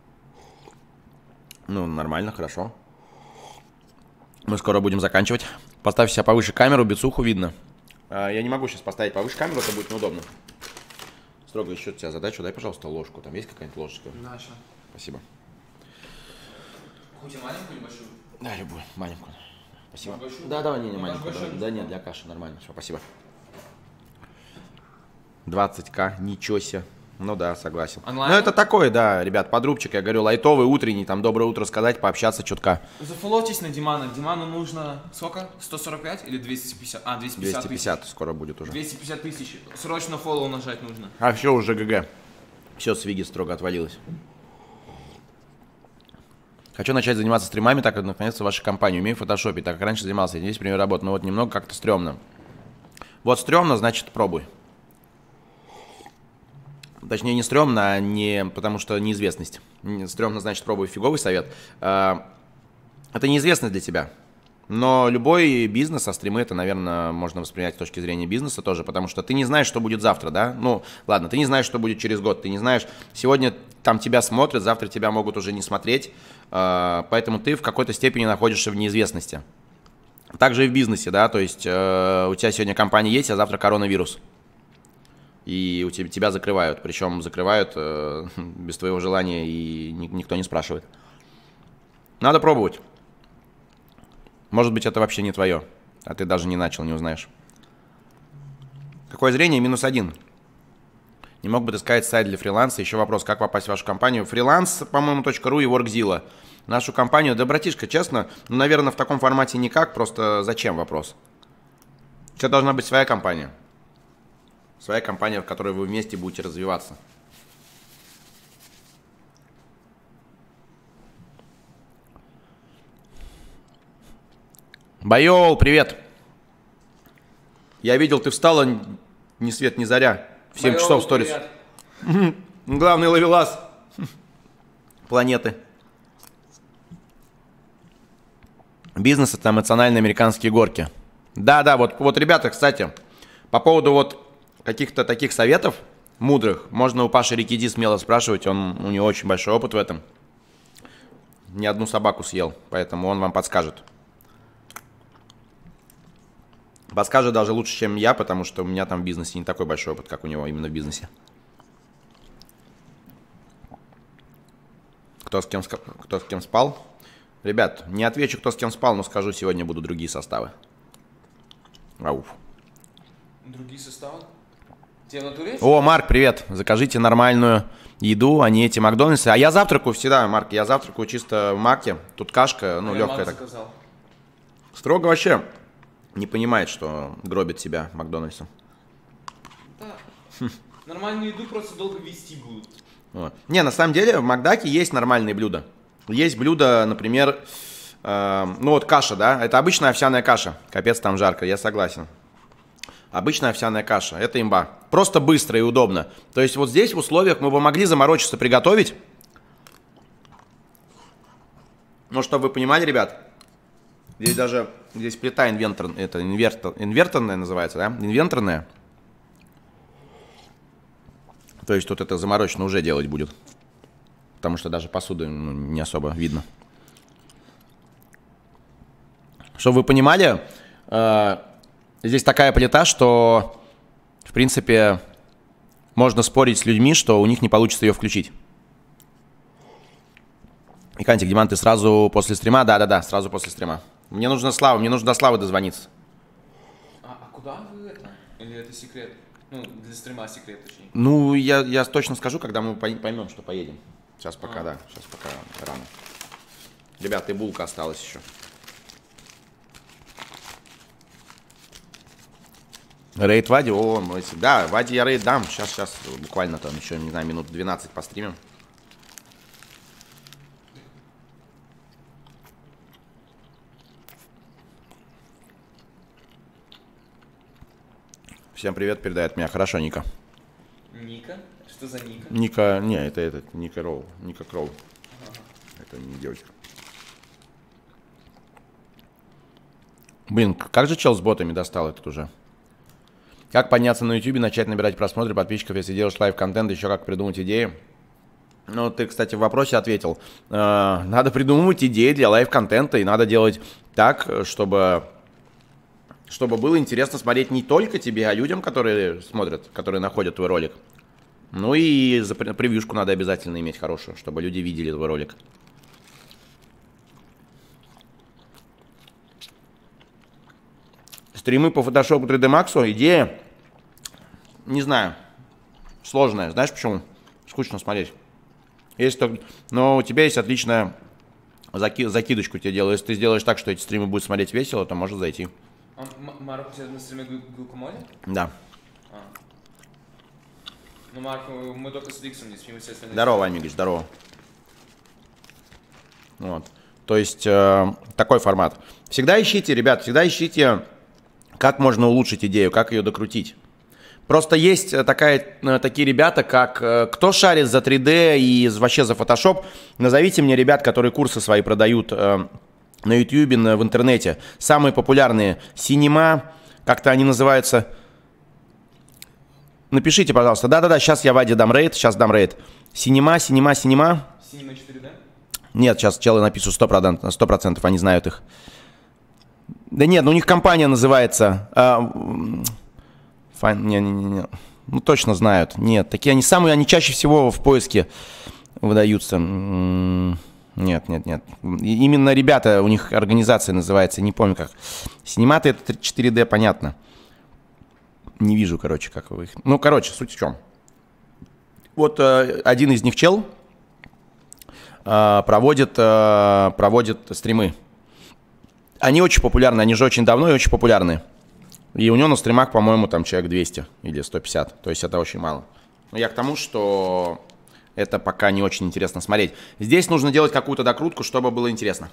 Ну, нормально, хорошо. Мы скоро будем заканчивать. Поставь себя повыше камеру, бицуху видно. А, я не могу сейчас поставить повыше камеру, это будет неудобно. Строго еще тебя задачу, дай, пожалуйста, ложку. Там есть какая-нибудь ложечка? Да, сейчас. Спасибо. Хоть и маленькую или большую? Да, любую, маленькую. Спасибо. Большую? Да, давай, не, не маленькую. Да, да нет, для каши нормально. Все, спасибо. двадцать ка, ничего себе. Ну да, согласен. Онлайн? Ну это такой, да, ребят, подрубчик, я говорю, лайтовый, утренний, там доброе утро сказать, пообщаться чутка. Зафоловьтесь на Димана. Диману нужно сколько? сто сорок пять или двести пятьдесят? А, двести пятьдесят двести пятьдесят скоро будет уже. двести пятьдесят тысяч. Срочно фоллоу нажать нужно. А все уже ГГ. Все, с Виги строго отвалилось. Хочу начать заниматься стримами, так как наконец-то ваша компания. Умею в фотошопе, так как раньше занимался. Здесь пример работы, но вот немного как-то стрёмно. Вот стрёмно, значит пробуй. Точнее, не стрёмно, а не потому что неизвестность. Стрёмно, значит, пробуй фиговый совет. Это неизвестность для тебя. Но любой бизнес, а стримы это, наверное, можно воспринять с точки зрения бизнеса тоже, потому что ты не знаешь, что будет завтра, да? Ну, ладно, ты не знаешь, что будет через год, ты не знаешь, сегодня там тебя смотрят, завтра тебя могут уже не смотреть, поэтому ты в какой-то степени находишься в неизвестности. Также и в бизнесе, да, то есть у тебя сегодня компания есть, а завтра коронавирус. И у тебя, тебя закрывают, причем закрывают э, без твоего желания, и ни, никто не спрашивает. Надо пробовать. Может быть, это вообще не твое, а ты даже не начал, не узнаешь. Какое зрение? Минус один. Не мог бы ты сказать сайт для фриланса? Еще вопрос, как попасть в вашу компанию? Фриланс, по-моему, .ру и Workzilla. Нашу компанию, да, братишка, честно, ну, наверное, в таком формате никак, просто зачем вопрос? У тебя должна быть своя компания. Своя компания, в которой вы вместе будете развиваться. Байол, привет. Я видел, ты встала ни свет, ни заря. В семь Байол, часов сторис. Главный ловелас планеты. Бизнес — это эмоциональные американские горки. Да-да, вот, вот, ребята, кстати, по поводу вот каких-то таких советов мудрых, можно у Паши Рикиди смело спрашивать, он, у него очень большой опыт в этом. Ни одну собаку съел, поэтому он вам подскажет. Подскажет даже лучше, чем я, потому что у меня там в бизнесе не такой большой опыт, как у него именно в бизнесе. Кто с кем, кто с кем спал? Ребят, не отвечу, кто с кем спал, но скажу, сегодня будут другие составы. Ауф. Другие составы? Тебе в натуре? О, Марк, привет. Закажите нормальную еду, а не эти Макдональдсы. А я завтракаю всегда, Марк, я завтракаю чисто в Маке. Тут кашка, ну, а легкая так. Заказал. Строго вообще не понимает, что гробит себя Макдональдсом. Да. Нормальную еду просто долго вести будут. Вот. Не, на самом деле в Макдаке есть нормальные блюда. Есть блюда, например, э, ну вот каша, да, это обычная овсяная каша. Капец, там жарко, я согласен. Обычная овсяная каша, это имба. Просто быстро и удобно. То есть вот здесь в условиях мы бы могли заморочиться приготовить. Ну, чтобы вы понимали, ребят, здесь даже, здесь плита инвентор, это инвертор, инверторная называется, да, инвенторная. То есть тут это заморочено уже делать будет. Потому что даже посуды, ну, не особо видно. Чтобы вы понимали, э, здесь такая плита, что, в принципе, можно спорить с людьми, что у них не получится ее включить. И, Кантик, Диман, ты сразу после стрима? Да-да-да, сразу после стрима. Мне нужно Слава, мне нужно до Славы дозвониться. А, а куда вы это? Или это секрет? Ну, для стрима секрет, точнее. Ну, я, я точно скажу, когда мы поймем, что поедем. Сейчас пока, а. да, сейчас пока рано. Ребят, и булка осталась еще. Рейд Вади, о, мы, да, Вади я рейд дам. Сейчас, сейчас, буквально там еще, не знаю, минут двенадцать постримим. Всем привет, передает меня. Хорошо, Ника. Ника? Что за Ника? Ника, не, это, это Ника Роу, Ника Кроу. Ага. Это не девочка. Блин, как же чел с ботами достал этот уже? Как подняться на ютубе, начать набирать просмотры подписчиков, если делаешь лайв-контент, еще как придумать идеи? Ну, ты, кстати, в вопросе ответил. Э, надо придумывать идеи для лайв-контента, и надо делать так, чтобы... Чтобы было интересно смотреть не только тебе, а людям, которые смотрят, которые находят твой ролик. Ну и за превьюшку надо обязательно иметь хорошую, чтобы люди видели твой ролик. Стримы по фотошопу три дэ Max, идея, не знаю, сложная. Знаешь почему? скучно смотреть. Есть только... Но у тебя есть отличная заки... закидочку тебе делаю. Если ты сделаешь так, что эти стримы будут смотреть весело, то может зайти. А Марк у тебя на стриме Глукомоде? Да. А. Ну, Марк, мы только с Ликсом не спим, естественно. Здорово, Амигич, здорово. Вот. То есть, э, такой формат. Всегда ищите, ребят, всегда ищите, как можно улучшить идею, как ее докрутить. Просто есть такая, такие ребята, как кто шарит за три дэ и вообще за Photoshop. Назовите мне ребят, которые курсы свои продают э, на YouTube, в интернете. Самые популярные. Cinema, как-то они называются. Напишите, пожалуйста. Да-да-да, сейчас я Ваде дам рейд, сейчас дам рейд. Cinema, Cinema, Cinema. Cinema четыре дэ? Нет, сейчас челы напишу сто процентов, сто процентов, они знают их. Да нет, ну у них компания называется... Э, Файн, не, не, не, ну точно знают. Нет, такие они самые, они чаще всего в поиске выдаются. Нет, нет, нет. Именно ребята, у них организация называется, не помню как. Синематы это четыре дэ, понятно. Не вижу, короче, как вы их... Ну, короче, суть в чем. Вот э, один из них чел э, проводит, э, проводит стримы. Они очень популярны, они же очень давно и очень популярны. И у него на стримах, по-моему, там человек двести или сто пятьдесят. То есть это очень мало. Но я к тому, что это пока не очень интересно смотреть. Здесь нужно делать какую-то докрутку, чтобы было интересно.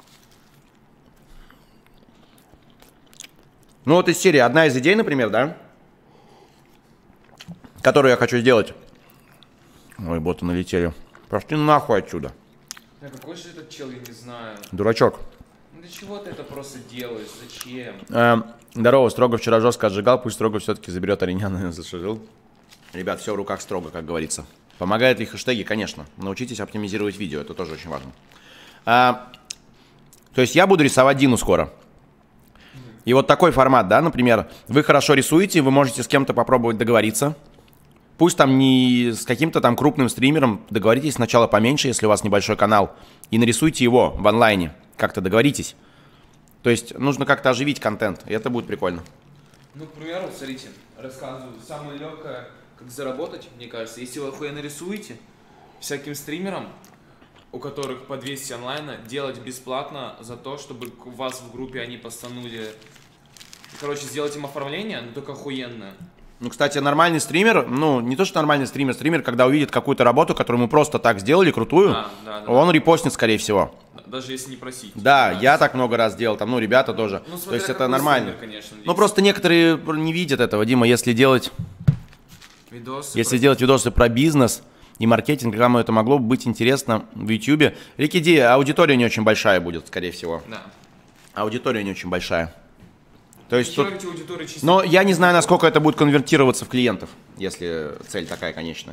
Ну вот из серии одна из идей, например, да, которую я хочу сделать. Ой, боты налетели. Пошли нахуй отсюда. Да какой же этот чел, я не знаю. Дурачок. Ну для чего ты это просто делаешь? Зачем? Эм, здорово, Строго вчера жестко отжигал, пусть Строго все-таки заберет Ариняна, зашижил. Ребят, все в руках Строго, как говорится. Помогают ли хэштеги? Конечно. Научитесь оптимизировать видео, это тоже очень важно. А, то есть я буду рисовать Дину скоро. И вот такой формат, да, например, вы хорошо рисуете, вы можете с кем-то попробовать договориться. Пусть там не с каким-то там крупным стримером, договоритесь сначала поменьше, если у вас небольшой канал, и нарисуйте его в онлайне, как-то договоритесь. То есть нужно как-то оживить контент, и это будет прикольно. Ну, к примеру, смотрите, рассказываю, самое легкое, как заработать, мне кажется, если вы охуенно рисуете, всяким стримерам, у которых по двести онлайна, делать бесплатно за то, чтобы у вас в группе они постанули. Короче, сделать им оформление, но только охуенное. Ну, кстати, нормальный стример, ну, не то, что нормальный стример, стример, когда увидит какую-то работу, которую мы просто так сделали, крутую, да, да, да, он да. репостнет, скорее всего. Даже если не просить. Да, да, я так много раз делал, там, ну, ребята тоже. Ну, то есть это нормально. Стример, конечно, ну, просто некоторые не видят этого, Дима, если делать... Видосы если про... делать видосы про бизнес и маркетинг, кому это могло бы быть интересно в Ютубе. Рики Ди, аудитория не очень большая будет, скорее всего. Да. Аудитория не очень большая. То есть тут... чисто... Но я не знаю, насколько это будет конвертироваться в клиентов, если цель такая конечная.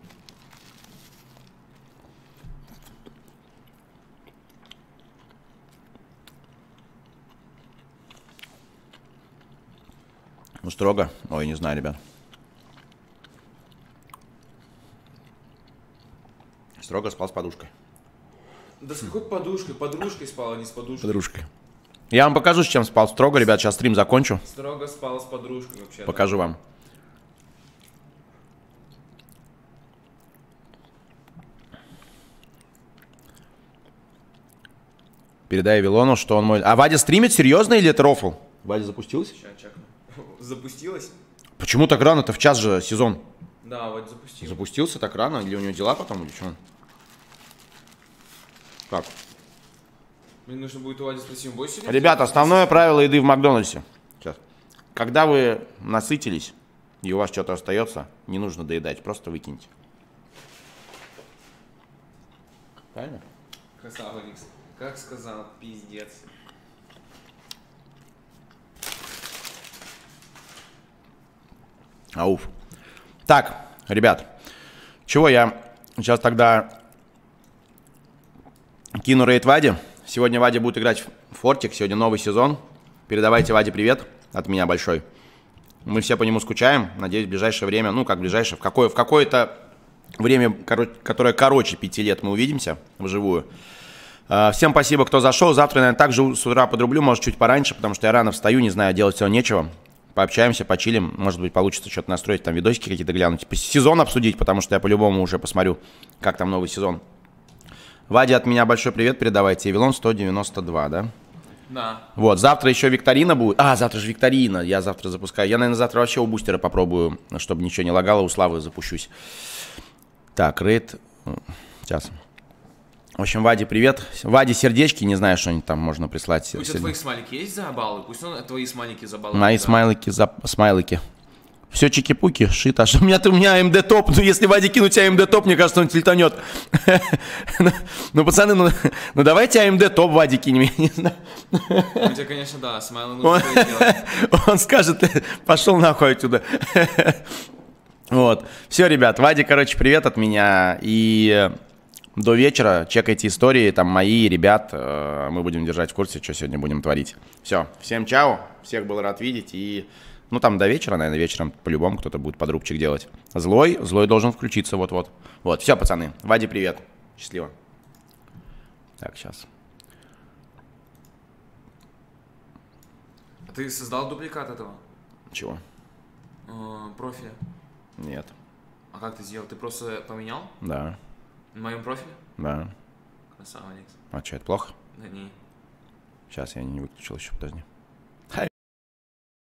Ну, Строго. Ой, не знаю, ребят. Строго спал с подушкой. Да с какой подушкой? Подружкой спал, а не с подушкой. Подружкой. Я вам покажу, с чем спал Строго, ребят. Сейчас стрим закончу. Строго спал с подружкой вообще. Покажу вам. Передай Вилону, что он мой... А Вадя стримит? Серьезно или это рофл? Вадя запустилась? Сейчас, чекну. Запустилась? Почему так рано? Это в час же сезон. Да, Вадя запустился. Запустился так рано? Или у него дела потом, или что? Как? Мне нужно будет у Вади спросить, он будет сегодня? Ребята, основное правило еды в Макдональдсе. Сейчас. Когда вы насытились, и у вас что-то остается, не нужно доедать, просто выкиньте. Правильно? Красава, Никс. Как сказал, пиздец. Ауф. Так, ребят, чего я сейчас тогда кину рейд Ваде. Сегодня Вадя будет играть в Фортик, сегодня новый сезон. Передавайте Ваде привет от меня большой. Мы все по нему скучаем, надеюсь, в ближайшее время, ну как в ближайшее, в, какое, в какое-то время, которое короче пяти лет мы увидимся вживую. Всем спасибо, кто зашел. Завтра, наверное, также с утра подрублю, может, чуть пораньше, потому что я рано встаю, не знаю, делать всего нечего. пообщаемся, почилим. Может быть, получится что-то настроить, там видосики какие-то глянуть. Сезон обсудить, потому что я по-любому уже посмотрю, как там новый сезон. Ваде от меня большой привет передавайте. Вавилон сто девяносто два, да? Да. Вот, завтра еще викторина будет. А, завтра же викторина, я завтра запускаю. Я, наверное, завтра вообще у бустера попробую, чтобы ничего не лагало, у Славы запущусь. Так, рейд. Сейчас. В общем, Ваде привет. Ваде сердечки, не знаю, что-нибудь там можно прислать. Пусть Серд... твои смайлики есть за баллы, пусть он твои смайлики за баллы. Мои да. смайлики, за... смайлики. Все чики-пуки, шит. А что у меня, у меня АМД топ. Ну, если Ваде кинуть АМД топ, мне кажется, он тильтанет. Ну, пацаны, ну, ну давайте АМД топ Ваде кинем, я не знаю. У тебя, конечно, да, смайлы нужно делать. Он скажет, пошел нахуй отсюда. Вот. Все, ребят, Ваде, короче, привет от меня. И до вечера чекайте истории, там мои, ребят. Мы будем держать в курсе, что сегодня будем творить. Все, всем чао. Всех был рад видеть. И, ну, там до вечера, наверное, вечером по-любому кто-то будет подрубчик делать. Злой, злой должен включиться вот-вот. Вот, все, пацаны. Ваде, привет. Счастливо. Так, сейчас. Ты создал дубликат этого? Чего? Э, профиля? Нет. А как ты сделал? Ты просто поменял? Да. В моем профиле? Да. Красава, Никс. А что, это плохо? Да не. Сейчас я не выключил еще, подожди.